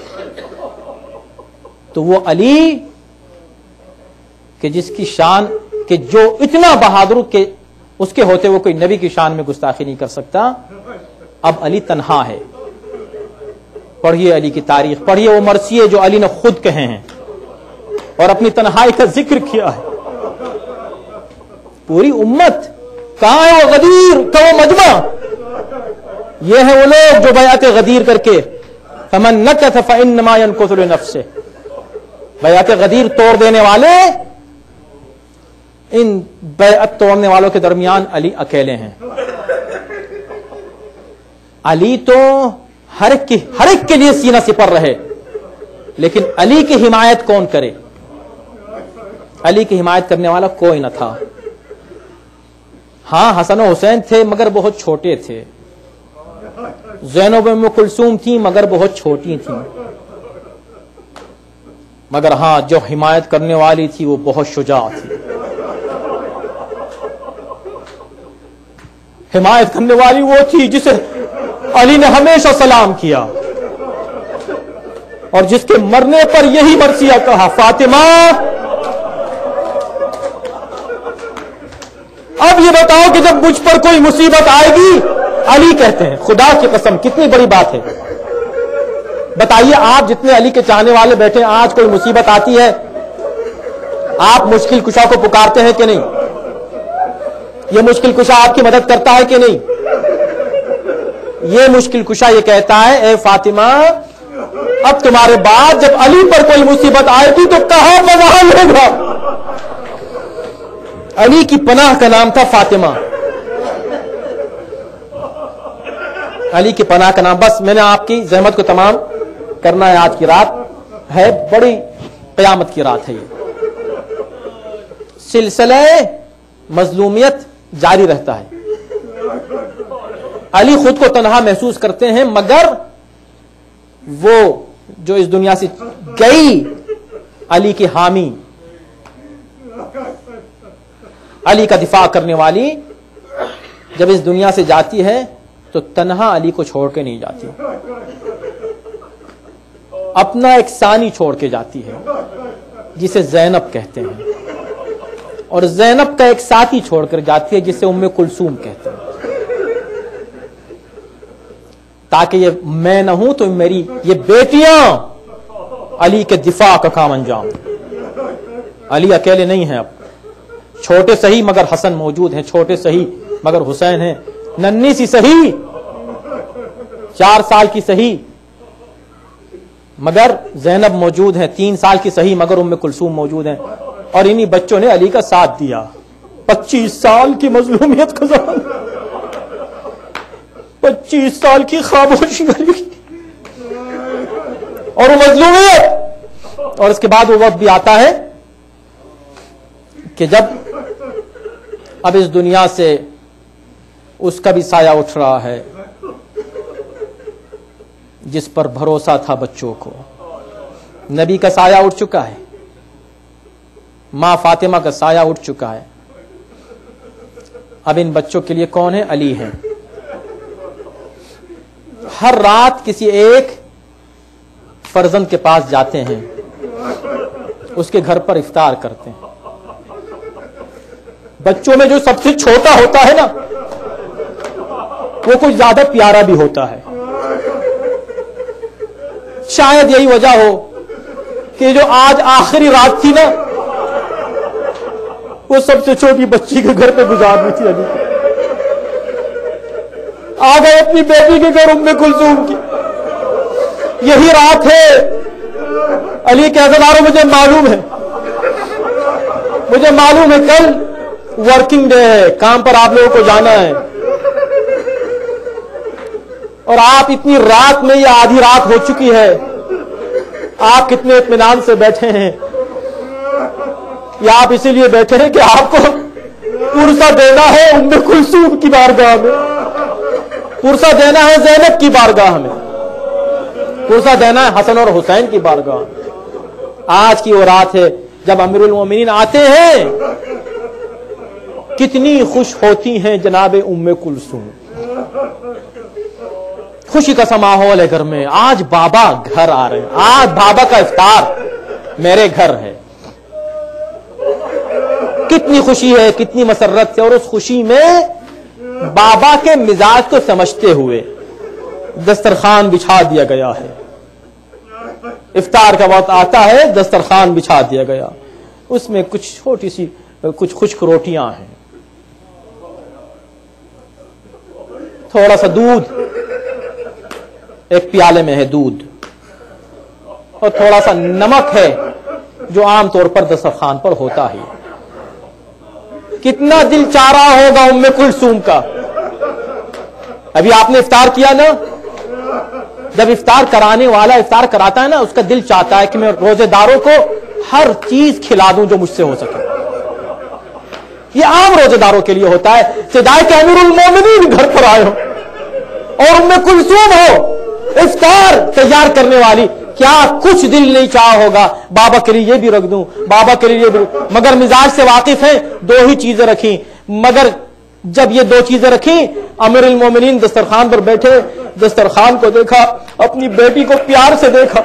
تو وہ علی کہ جس کی شان, کہ جو اتنا بہادر کہ اس کے ہوتے ہوئے کوئی نبی کی شان میں گستاخی نہیں کر سکتا, اب علی تنہا ہے. پڑھیے علی کی تاریخ, پڑھیے وہ مرثیے جو علی نے خود کہے ہیں اور اپنی تنہائی کا ذکر کیا ہے. پوری امت کہاں ہے وہ غدیر کا وہ مجمع, یہ ہے وہ لوگ جو بیعت غدیر کر کے فمن نکث فانما ينکث لنفسه, بیعت غدیر توڑ دینے والے, ان بیعت توڑنے والوں کے درمیان علی اکیلے ہیں. علی تو ہر ایک کی ہر ایک کے لیے سینہ سپر رہے, لیکن علی کی حمایت کون کرے؟ علی کی حمایت کرنے والا کوئی نہ تھا. ہاں حسن و حسین تھے مگر بہت چھوٹے تھے, زینب ام کلثوم تھیں مگر بہت چھوٹی تھیں, مگر ہاں جو حمایت کرنے والی تھی وہ بہت شجاع تھی. حمایت کرنے والی وہ تھی جسے علی نے ہمیشہ سلام کیا اور جس کے مرنے پر یہی مرثیہ کہا, فاطمہ اب یہ بتاؤ کہ جب مجھ پر کوئی مصیبت آئے گی, علی کہتے ہیں خدا کی قسم کتنی بڑی بات ہے. بتائیے آپ جتنے علی کے چاہنے والے بیٹھے ہیں, آج کوئی مصیبت آتی ہے آپ مشکل کشا کو پکارتے ہیں کہ نہیں؟ یہ مشکل کشا آپ کی مدد کرتا ہے کہ نہیں؟ یہ مشکل کشا یہ کہتا ہے اے فاطمہ اب تمہارے بعد جب علی پر کوئی مصیبت آئے گی تو کہاں وہاں ہوگا. علی کی پناہ کا نام تھا فاطمہ, علی کی پناہ کا نام. بس میں نے آپ کی زحمت کو تمام کرنا ہے, آج کی رات ہے بڑی قیامت کی رات ہے. یہ سلسلہ مظلومیت جاری رہتا ہے. علی خود کو تنہا محسوس کرتے ہیں مگر وہ جو اس دنیا سے گئی، علی کی حامی، علی کا دفاع کرنے والی، جب اس دنیا سے جاتی ہے تو تنہا علی کو چھوڑ کے نہیں جاتی، اپنا ایک ثانی چھوڑ کے جاتی ہے جسے زینب کہتے ہیں، اور زینب کا ایک ساتھی چھوڑ کر جاتی ہے جسے ام کلثوم کہتے ہیں، تاکہ یہ میں نہ ہوں تو میری یہ بیٹیاں علی کے دفاع کا کام انجام دیں۔ علی اکیلے نہیں ہیں، اب چھوٹے صحیح مگر حسن موجود ہیں، چھوٹے صحیح مگر حسین ہیں، ننھی سی صحیح، چار سال کی صحیح مگر زینب موجود ہیں، تین سال کی صحیح مگر ام کلثوم موجود ہیں، اور انہی بچوں نے علی کا ساتھ دیا۔ پچیس سال کی مظلومیت کا زمان، پچیس سال کی خاموشی اور وہ مظلومیت، اور اس کے بعد وہ وقت بھی آتا ہے کہ جب اب اس دنیا سے اس کا بھی سایہ اٹھ رہا ہے جس پر بھروسہ تھا بچوں کو، نبی کا سایہ اٹھ چکا ہے، ماں فاطمہ کا سایہ اٹھ چکا ہے، اب ان بچوں کے لیے کون ہے؟ علی ہے۔ ہر رات کسی ایک فرزند کے پاس جاتے ہیں، اس کے گھر پر افطار کرتے ہیں۔ بچوں میں جو سب سے چھوٹا ہوتا ہے نا، وہ کچھ زیادہ پیارا بھی ہوتا ہے۔ شاید یہی وجہ ہو کہ جو آج آخری رات تھی نا، وہ سب سے چھوٹی بچی کے گھر پہ گزارنی تھی علی کو۔ آ گئے اپنی بیٹی کے گھر ام کلثوم کی، یہی رات ہے۔ علی کے عزیزانو، مجھے معلوم ہے مجھے معلوم ہے کل ورکنگ ڈے ہے، کام پر آپ لوگوں کو جانا ہے، اور آپ اتنی رات میں، یہ آدھی رات ہو چکی ہے، آپ کتنے اطمینان سے بیٹھے ہیں، یا آپ اسی لیے بیٹھے ہیں کہ آپ کو پرسہ دینا ہے ام کلثوم کی بارگاہ میں، پرسہ دینا ہے زینب کی بارگاہ میں، پرسہ دینا ہے حسن اور حسین کی بارگاہ میں۔ آج کی وہ رات ہے جب امیر المومنین آتے ہیں، کتنی خوش ہوتی ہیں جناب ام کلثوم، خوشی کا سا ماحول ہے گھر میں، آج بابا گھر آ رہے ہیں، آج بابا کا افطار میرے گھر ہے۔ کتنی خوشی ہے، کتنی مسرت ہے، اور اس خوشی میں بابا کے مزاج کو سمجھتے ہوئے دسترخوان بچھا دیا گیا ہے۔ افطار کا وقت آتا ہے، دسترخوان بچھا دیا گیا، اس میں کچھ چھوٹی سی کچھ خشک روٹیاں ہیں، تھوڑا سا دودھ، ایک پیالے میں ہے دودھ، اور تھوڑا سا نمک ہے جو عام طور پر دسترخوان پر ہوتا ہی۔ کتنا دل چاہ رہا ہوگا ام کلثوم کا۔ ابھی آپ نے افطار کیا نا، جب افطار کرانے والا افطار کراتا ہے نا، اس کا دل چاہتا ہے کہ میں روزے داروں کو ہر چیز کھلا دوں جو مجھ سے ہو سکے۔ یہ عام روزے داروں کے لیے ہوتا ہے، سدائے کہ امیر المومنین گھر پر آئے ہو اور ام کلثوم ہو افطار تیار کرنے والی، کیا کچھ دل نہیں چاہا ہوگا بابا کے لیے یہ بھی رکھ دوں، بابا کے لیے یہ بھی، مگر مزاج سے واقف ہیں، دو ہی چیزیں رکھیں۔ مگر جب یہ دو چیزیں رکھیں، امیر المومنین دسترخوان پر بیٹھے، دسترخوان کو دیکھا، اپنی بیٹی کو پیار سے دیکھا،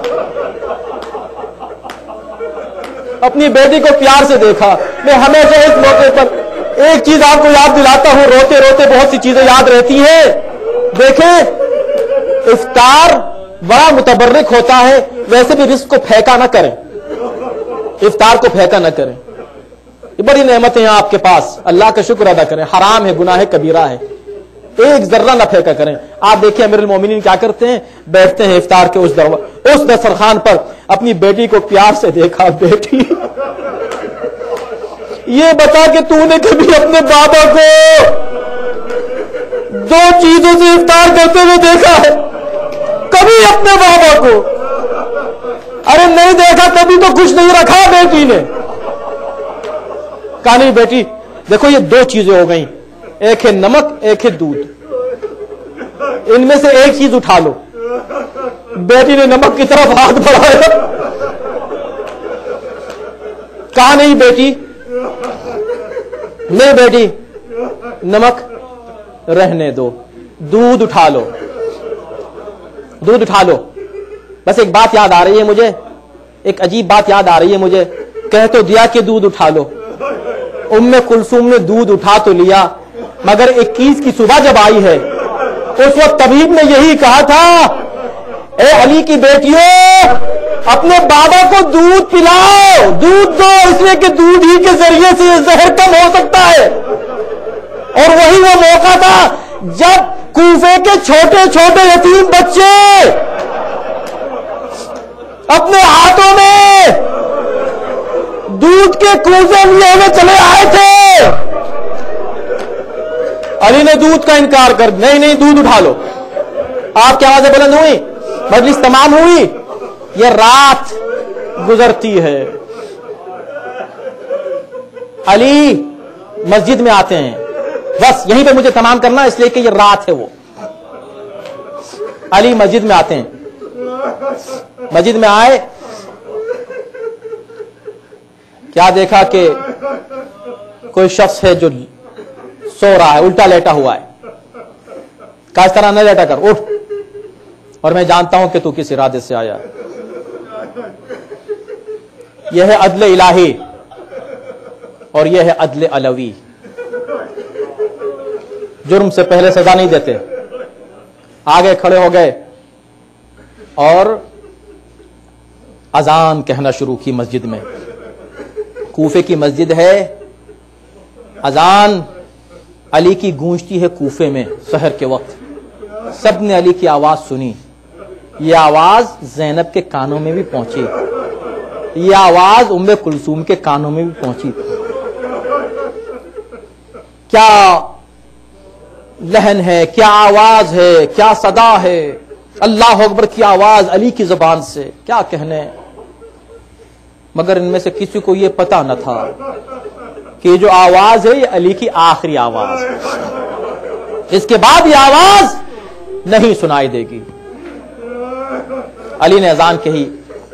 اپنی بیٹی کو پیار سے دیکھا۔ میں ہمیشہ اس موقع پر ایک چیز آپ کو یاد دلاتا ہوں، روتے روتے بہت سی چیزیں یاد رہتی ہیں۔ دیکھیں، افطار بڑا متبرک ہوتا ہے، ویسے بھی رزق کو پھینکا نہ کریں، افطار کو پھینکا نہ کریں، یہ بڑی نعمتیں ہیں آپ کے پاس، اللہ کا شکر ادا کریں، حرام ہے، گناہ کبیرہ ہے، ایک ذرہ نہ پھینکا کریں۔ آپ دیکھیں امیر المومنین کیا کرتے ہیں، بیٹھتے ہیں افطار کے اس اس دسترخوان پر، اپنی بیٹی کو پیار سے دیکھا، بیٹی یہ بتا کہ تو نے کبھی اپنے بابا کو دو چیزوں سے افطار کرتے ہوئے دیکھا ہے؟ کبھی اپنے بابا کو؟ ارے نہیں دیکھا، کبھی تو کچھ نہیں رکھا بیٹی نے۔ کہا نہیں بیٹی دیکھو یہ دو چیزیں ہو گئیں، ایک ہے نمک، ایک ہے دودھ، ان میں سے ایک چیز اٹھا لو۔ بیٹی نے نمک کی طرف ہاتھ بڑھایا. کہا نہیں بیٹی, نہیں بیٹی, نمک رہنے دو, دودھ اٹھا لو, دودھ اٹھا لو. بس ایک بات یاد آ رہی ہے مجھے, ایک عجیب بات یاد آ رہی ہے مجھے. کہہ تو دیا کہ دودھ اٹھا لو. ام کلثوم نے دودھ اٹھا تو لیا, مگر اکیس کی صبح جب آئی ہے اس وقت طبیب نے یہی کہا تھا, اے علی کی بیٹیوں, اپنے بابا کو دودھ پلاؤ, دودھ دو, اس لیے کہ دودھ ہی کے ذریعے سے یہ زہر کم ہو سکتا ہے. اور وہی وہ موقع تھا جب کوفے کے چھوٹے چھوٹے یتیم بچے اپنے ہاتھوں میں دودھ کے کوزے لیے ہوئے چلے آئے تھے. علی نے دودھ کا انکار کر, نہیں نہیں دودھ اٹھا لو. آپ کی آوازیں بلند ہوئی, مجلس تمام ہوئی. یہ رات گزرتی ہے, علی مسجد میں آتے ہیں. بس یہیں پہ مجھے تمام کرنا اس لیے کہ یہ رات ہے. وہ علی مسجد میں آتے ہیں. مسجد میں آئے, کیا دیکھا کہ کوئی شخص ہے جو سو رہا ہے, الٹا لیٹا ہوا ہے. کہا اس طرح نہ لیٹا کر, اٹھ, اور میں جانتا ہوں کہ تو کس ارادے سے آیا. یہ ہے عدل الہی اور یہ ہے عدل علوی. جرم سے پہلے سزا نہیں دیتے. آگے کھڑے ہو گئے اور اذان کہنا شروع کی مسجد میں. کوفے کی مسجد ہے, اذان علی کی گونجتی ہے کوفے میں سحر کے وقت. سب نے علی کی آواز سنی. یہ آواز زینب کے کانوں میں بھی پہنچی, یہ آواز ام کلثوم کے کانوں میں بھی پہنچی. کیا لہن ہے, کیا آواز ہے, کیا صدا ہے. اللہ اکبر کی آواز علی کی زبان سے, کیا کہنے. مگر ان میں سے کسی کو یہ پتا نہ تھا کہ یہ جو آواز ہے یہ علی کی آخری آواز ہے. اس کے بعد یہ آواز نہیں سنائی دے گی. علی نے اذان کہی,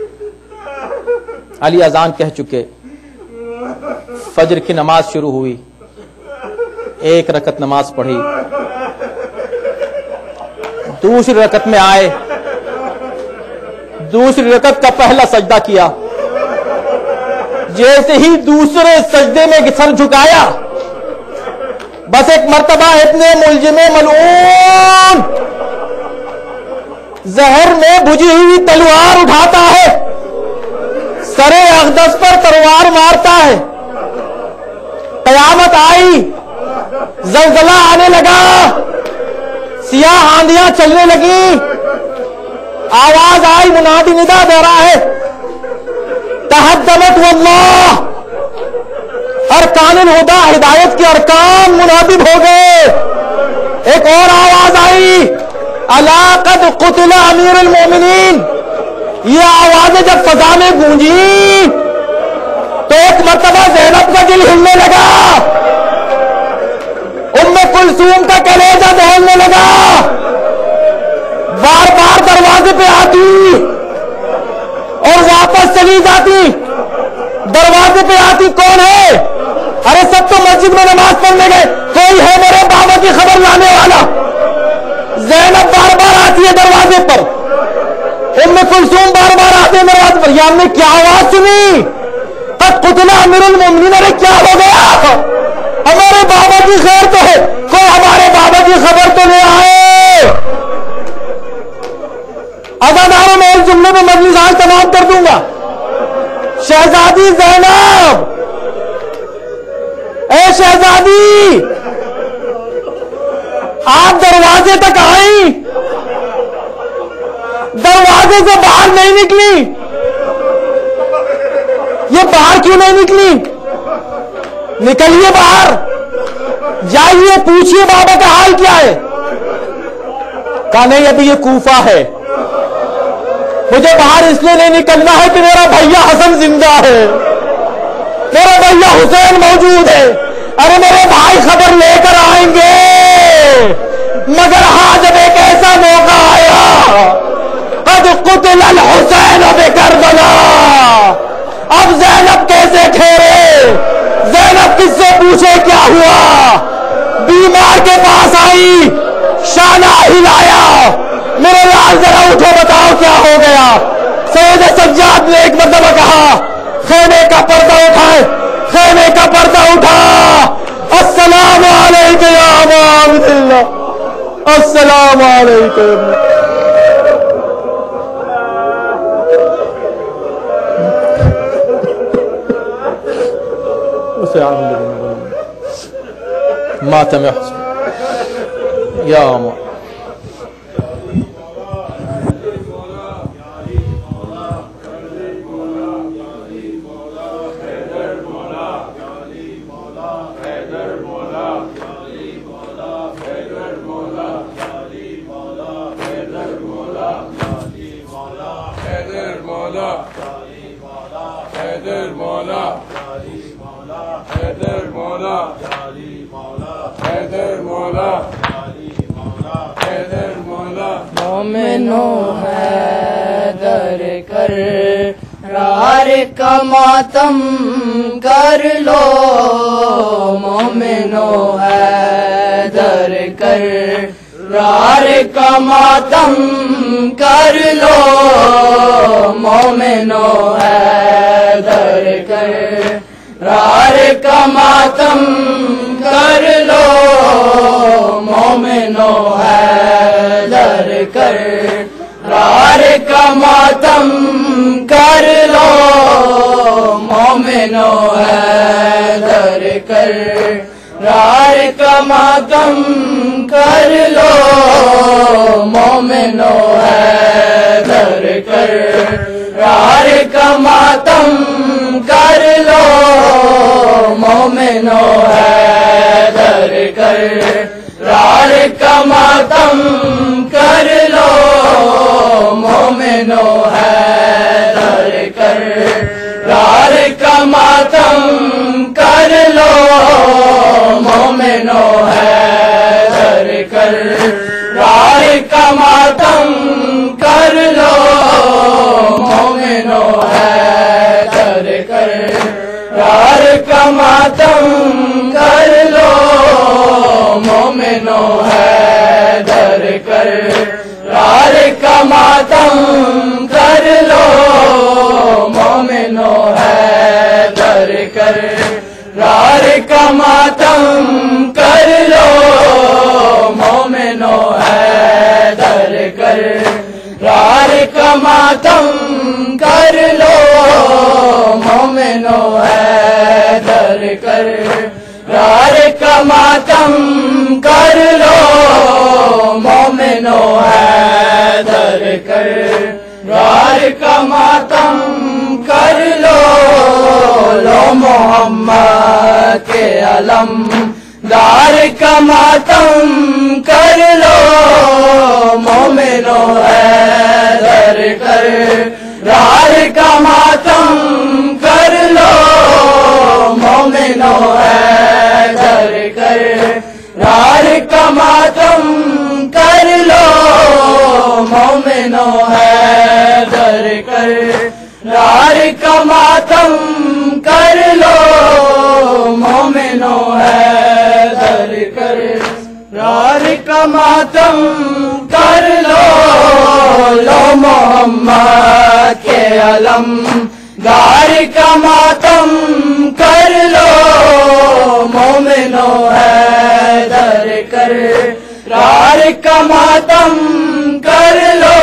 علی اذان کہہ چکے. فجر کی نماز شروع ہوئی. ایک رکعت نماز پڑھی, دوسری رکعت میں آئے, دوسری رکعت کا پہلا سجدہ کیا. جیسے ہی دوسرے سجدے میں سر جھکایا, بس ایک مرتبہ اتنے ملجم ملعون زہر میں بجھی ہوئی تلوار اٹھاتا ہے, سر اقدس پر تلوار مارتا ہے. قیامت آئی, زلزلہ آنے لگا, سیاہ آندیاں چلنے لگی. آواز آئی, منادی ندا دے رہا ہے, تہدمت واللہ, ارکان الہدی, ہدایت کے ارکان منہدم ہو گئے. ایک اور آواز آئی, الا قد قتل امیر المومنین. یہ آوازیں جب فضا میں گونجی تو ایک مرتبہ زینب کا دل ہلنے لگا, ام کلثوم کا کلیجہ دہلنے لگا. بار بار دروازے پہ آتی اور واپس چلی جاتی. دروازے پہ آتی, کون ہے؟ ارے سب تو مسجد میں نماز پڑھنے گئے, کوئی ہے میرے بابا کی خبر لانے والا. زینب بار بار آتی ہے دروازے پر, ام کلثوم بار بار آتے ہیں دروازے پر. یا ہم نے کیا آواز سنی, قد قتل امیر المومنین. ارے کیا ہو گیا, ہمارے بابا کی خیر تو ہے, کوئی ہمارے بابا کی خبر تو لے آئے. ازاداروں میں ایک جملے میں مجلس آج تمام کر دوں گا. شہزادی زینب, اے شہزادی, آپ دروازے تک آئی, دروازے سے باہر نہیں نکلی. یہ باہر کیوں نہیں نکلی؟ نکلیے باہر, جائیے پوچھئے بابا کا حال کیا ہے. کہا نہیں, ابھی یہ کوفہ ہے, مجھے باہر اس لیے نہیں نکلنا ہے کہ میرا بھیا حسن زندہ ہے, میرا بھیا حسین موجود ہے. ارے میرے بھائی خبر لے کر آئیں گے, مگر ہاں جب ایک ایسا موقع آیا, قد بیمار کے پاس آئی، شانہ ہلایا، میرے لال ذرا اٹھو بتاؤ کیا ہو گیا؟ سید سجاد نے ایک مرتبہ کہا خیمے کا پردہ اٹھائے، خیمے کا پردہ اٹھا، السلام علیکم یا ابا عبداللہ، السلام علیکم۔ اسے عامل ماتم حسن یا عمر۔ مومنو حیدر کر رار کا ماتم کر لو، مومنو حیدر کر رار کا ماتم کر لو، مومنو حیدر کر رار کا ماتم کر لو، مومنو حیدر کر رار کا ماتم کر لو، مومنو حیدر کر رار کا ماتم کر لو، مومنو حیدر کر رار کا ماتم کر لو، مومنو حیدر کر رار کا ماتم کر لو، مومنو حیدر کر رار کا ماتم کر لو، مومنو حیدر کر رار کا ماتم کر لو، مومنو حیدر کر رار کا ماتم کر لو، مومنو حیدر کر رار کا ماتم کر لو، مومنو حیدر کر رار کا ماتم کر لو، مومنو حیدر کر رار کا ماتم کر لو، مومنو حیدر کر رار کا ماتم کر لو، مومنو حیدر کر رار کا ماتم کر لو، لو محمد کے علم دار کا ماتم کر لو، مومنو حیدر کر رار کا ماتم کر لو، مومنو حیدر کر رار کا ماتم کر لو، مومنو حیدر کر رار کا ماتم کر لو، مومنو حیدر کر رار کا ماتم کر لو، لو محمد کے علم دار کا ماتم کر لو، مومنو حیدر کر رار کا ماتم کر لو،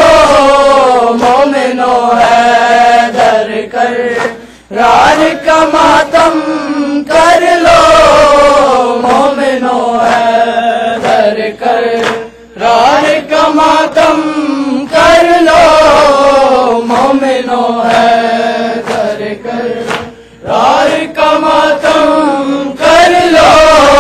مومنو حیدر کر رار کا ماتم کر لو، مومنو حیدر کر رار کا ماتم کر لو، مومنو حیدر کر رار کا ماتم کر لو،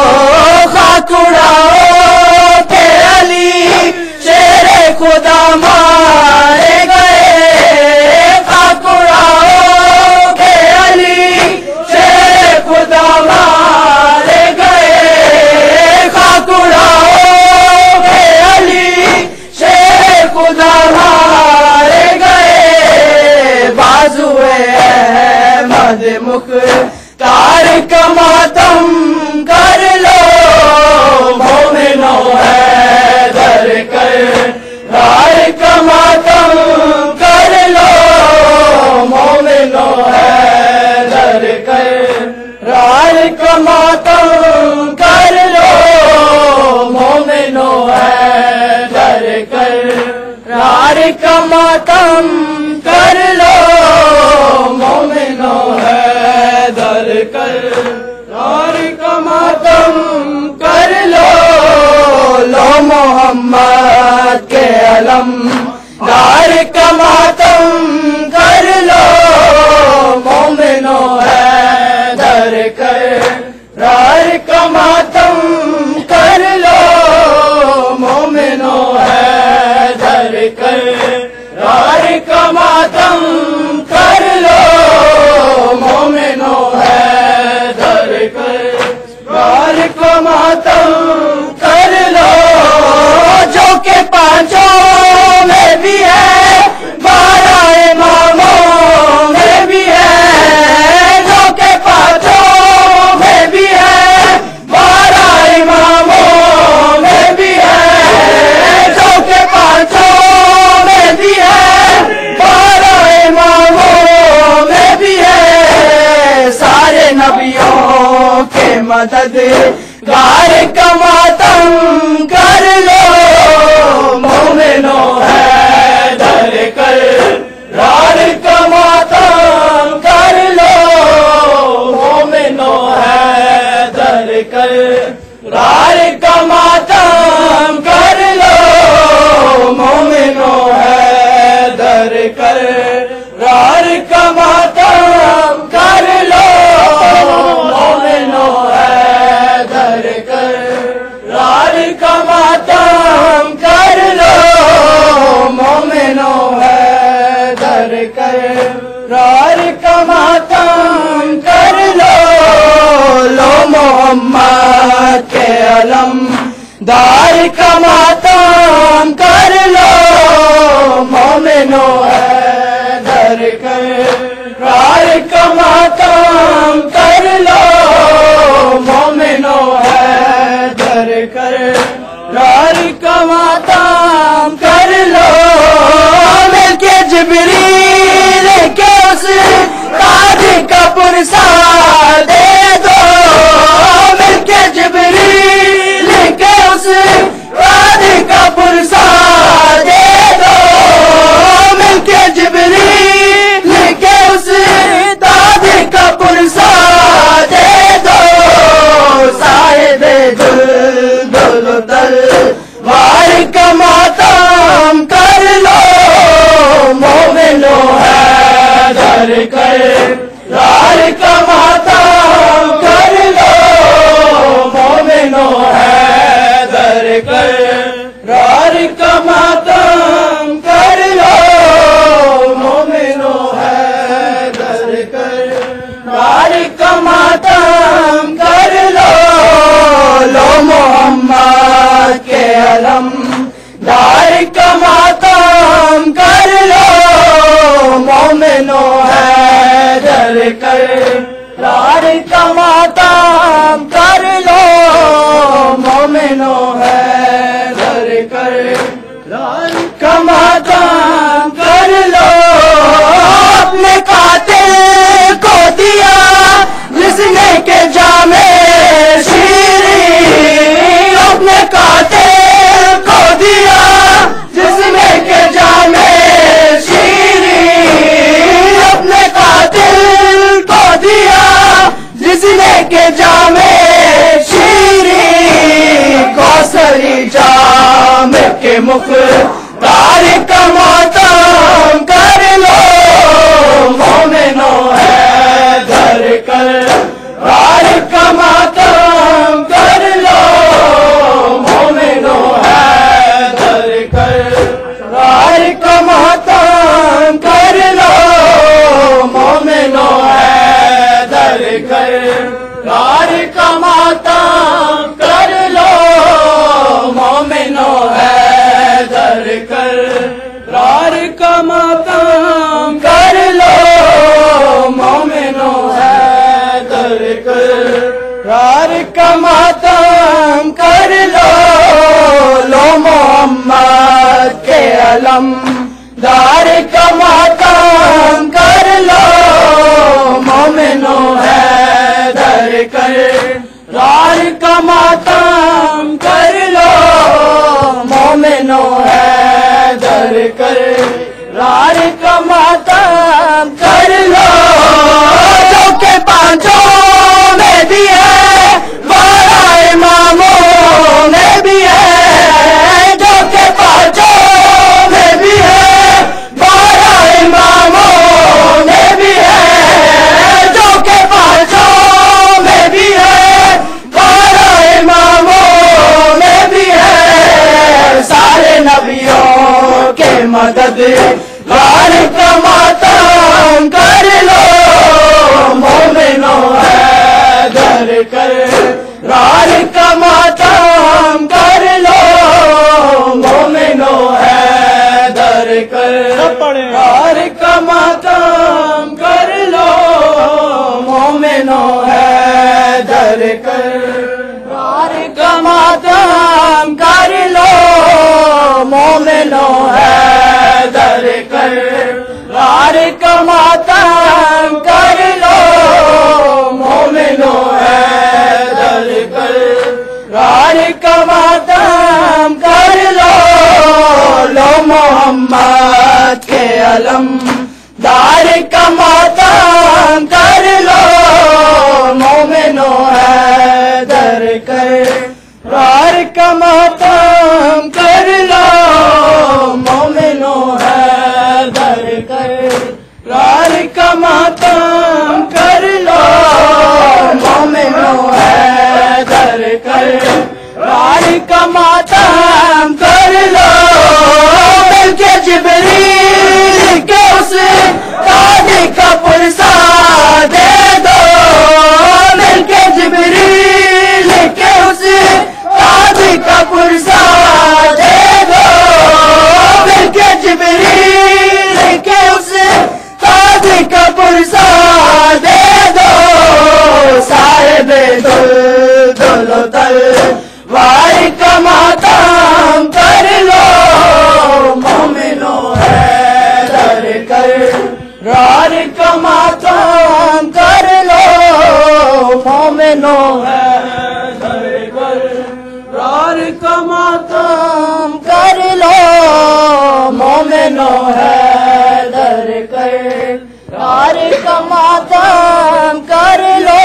خاک اڑاؤ کہ علی شیر خدا مارے گئے، خاک اڑاؤ کہ علی شیر خدا مارے گئے، خاک اڑاؤ کہ علی شیر خدا مارے گئے، بازوئے احمد مختار کا ماتم کر لو، کا ماتم کر لو مومنو حیدر کرار کا ماتم کر لو مومنو حیدر کرار کا ماتم کر لو لو محمد کے علم دار کا ماتم کر لو مومنو حیدر کرار کا ماتم کر لو مومنو حیدر کرار کا ماتم کر لو مومنو حیدر کرار کا ماتم کر لو جو کہ پانچوں میں بھی ہے بارہ اماموں میں بھی ہے جو کہ پانچوں میں بھی ہے بارہ اماموں میں بھی ہے جو کہ پانچوں میں بھی ہے بارہ اماموں میں بھی ہے سارے نبیوں کے مدد گار کا ماتم کر لو مومنو حیدر کرار کا ماتم کر لو مومنو حیدر کرار کا ماتم کر لو مومنو حیدر کرار کا ماتم کر لو مومنو حیدر کرار کا ماتم کر لو مومنو حیدر کرار کا ماتم کر لو لو محمد کے علم دار کا ماتم کر لو مومنو حیدر کرار کا ماتم کر لو مومنو حیدر کرار کا ماتم کر لو مل کے جبریل کے اس تاج کا پرسا دے دو مل کے جبریل کے اس تاج کا پرسا دے دو مل کے جبریل کے اس تاج کا پرسا دے دو صاحب جلد وار کا ماتم کر لو مومنو حیدر کرار کا ماتم کر لو مومنو حیدر کرار کا ماتم کر لو مومنو حیدر کرار کا ماتم کر لو لو محمد کے علم دار کا ماتم کر لو مومنو حیدر کرار کا ماتم کر لو مومنو حیدر کرار کا ماتم کر لو اپنے قاتل کو دیا جس نے کہ جام شیریں اپنے قاتل کو دیا جس نے کہ جام شیریں اپنے قاتل کو دیا جس نے کہ جام شیریں کوثری جام کے مخ تار کا ماتم کر لو مومنو حیدر کرار کا ماتم کر لو مومنو حیدر کرار کا ماتم کر لو مومنو حیدر کرار کا ماتم کر لو مومنو حیدر کرار کا ماتم کر لو مومنو حیدر کرار کا ماتم کر لو لو محمد کے علم دار کا ماتم کر لو مومنو حیدر کر رار کا ماتم کر لو مومنو حیدر کر رار کا ماتم کر لو جو کہ پانچوں میں بھی ہے بارہ اماموں میں بھی ہے جو کہ پانچوں میں بھی ہے بارہ اماموں میں بھی ہے جو کہ پانچوں میں بھی ہے بارہ اماموں میں بھی ہے سارے نبیوں کے مدد رار کا ماتم کر لو مومنو حیدر کر رار کا ماتم کر لو مومنو حیدر کر رار کا ماتم کر لو مومنو حیدر کر رار کا ماتم کر لو مومنو حیدر کر رار کا ماتم کر لو مومنو حیدر کر رار کا ماتم کر لو لو محمد کے علم دار کا ماتم کر لو مومنو حیدر کر رار کا ماتم کر لو مومنو حیدر کر رار کا ماتم کر لو مومنو حیدر کر رار کا ماتم کر لو مل کے جبریل کے اس تاج کا پرسا دے دو مل کے جبریل کے اس تاج کا پرسا دے دو مل کے جبریل کے اس تاج کا پرسا دے دو صاحب دل دل و تل وار کا ماتم کر لو مومنو حیدر کر رار کا ماتم کر لو مومنو حیدر کر رار کا ماتم کر لو مومنو حیدر کر رار کا ماتم کر لو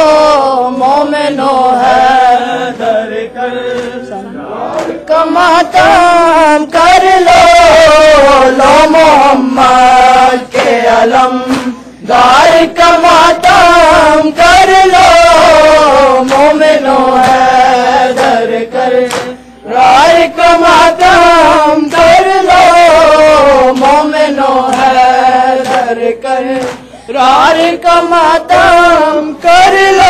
مومنو حیدر کر رار کا ماتم کر لو لو محمد کے علم دار کا ماتم کر لو مومنو حیدر کر رار کا ماتم کر لو مومنو حیدر کر رار کا ماتم کر لو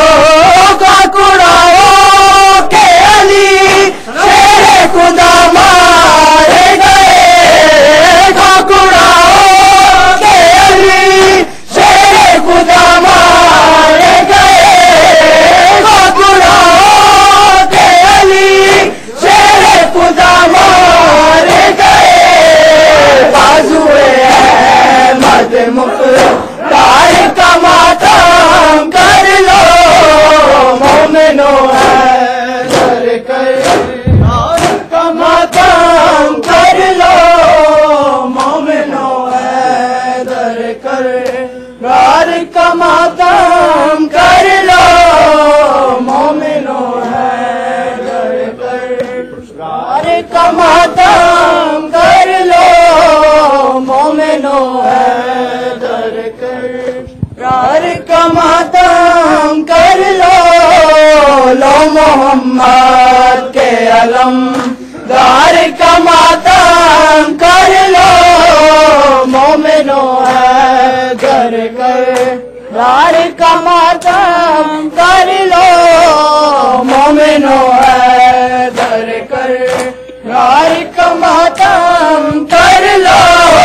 کاکڑاؤں کے علی شیر خدا مارے گئے کاکڑاؤں کے علی شیر خدا مارے گئے کاکڑاؤں کے علی شیر خدا مارے گئے بازوئے احمد مختار کا ماتم کر لو مومنو حیدر کر رار کا ماتم کر لو مومنو حیدر کر رار کا ماتم کر لو مومنو حیدر کر رار کا ماتم کر لو مومنو حیدر کر رار کا ماتم کر لو لو محمد کے علم دار کا ماتم کر لو مومنو حیدر کر رار کا ماتم کر لو مومنو حیدر کر رار کا ماتم کر لو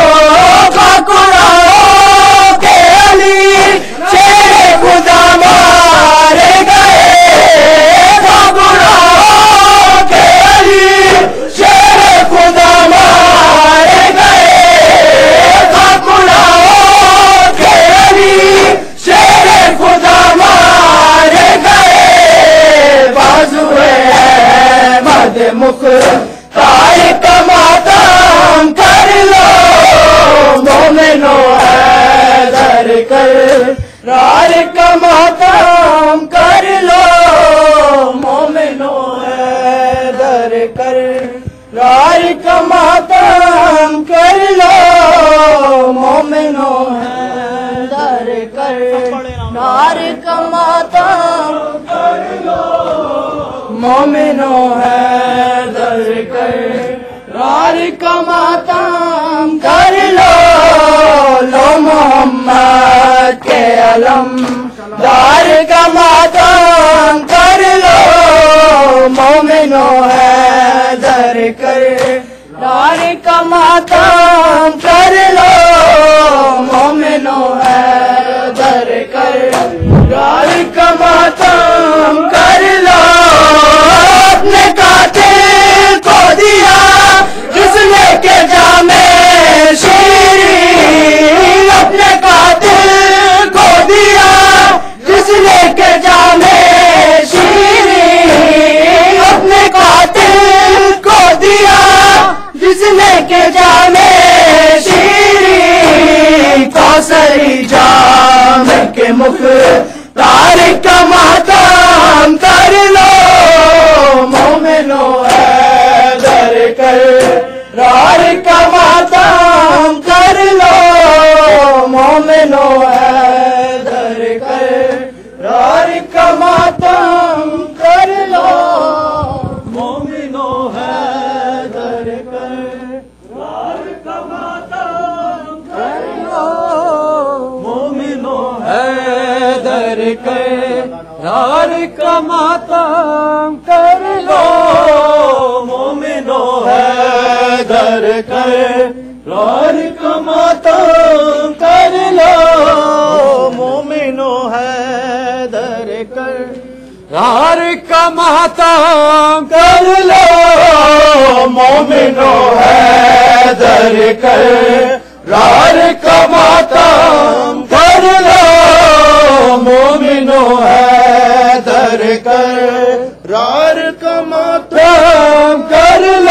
کاکڑاؤں کے علی شیر خدا مارے گئے کاکڑاؤں کے علی شیر خدا مارے گئے کاکڑاؤں کے علی شیر خدا مارے گئے مومنو حیدر کرار کا ماتم کر لو مومنو حیدر کرار کا ماتم کر لو مومنو حیدر کرار کا ماتم کر لو مومنو حیدر کرار کا ماتم کر لو لو محمد کے علم دار کا ماتم کر لو مومنو حیدر کرار کا ماتم کر لو مومنو حیدر کرار کا ماتم کر لو اپنے قاتل کو دیا جس نے کہ جام شیریں اپنے قاتل کو دیا جس نے کہ جام شیریں اپنے قاتل کو دیا جس نے کہ جام شیریں کوثری جام کے مختار کا ماتم کر لو مومنو حیدر کرار کا ماتم کر لو مومنو حیدر کرار کا ماتم کر لو مومنو حیدر کرار کا ماتم کر لو مومنو حیدر کرار کا ماتم کر لو مومنو حیدر کرار کا ماتم کر لو مومنو حیدر کرار کا ماتم کر لو مومنو حیدر کرار کا ماتم کر لو مومنو حیدر کرار کا ماتم کر لو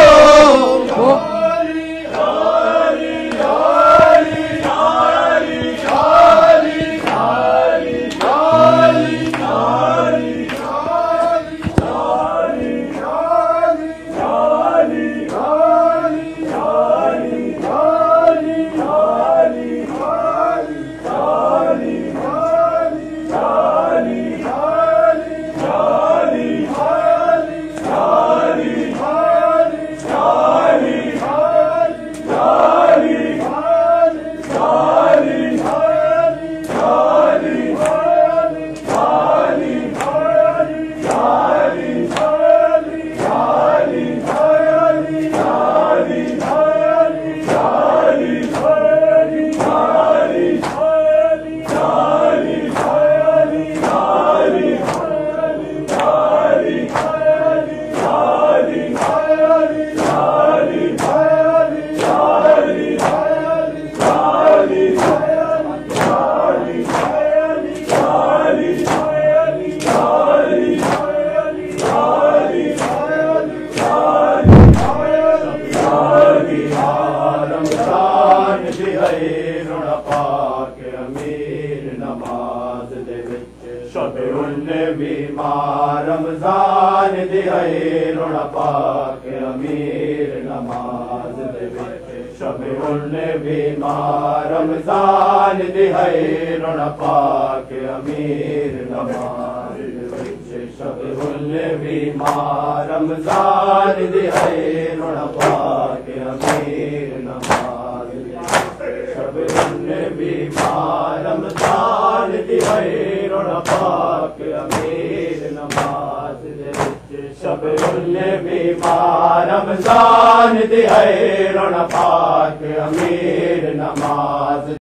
رمضان دی ہے رونا پاک امیر نماز دے وچ شب البیمار رمضان دی ہے رونا پاک امیر نماز دے وچ شب البیمار رمضان دی ہے رونا پاک امیر نماز دے شب البیمار رمضان دی ہے رونا پاک امیر نماز دے شب البیمار رمضان دی ہے رونا پاک امیر نماز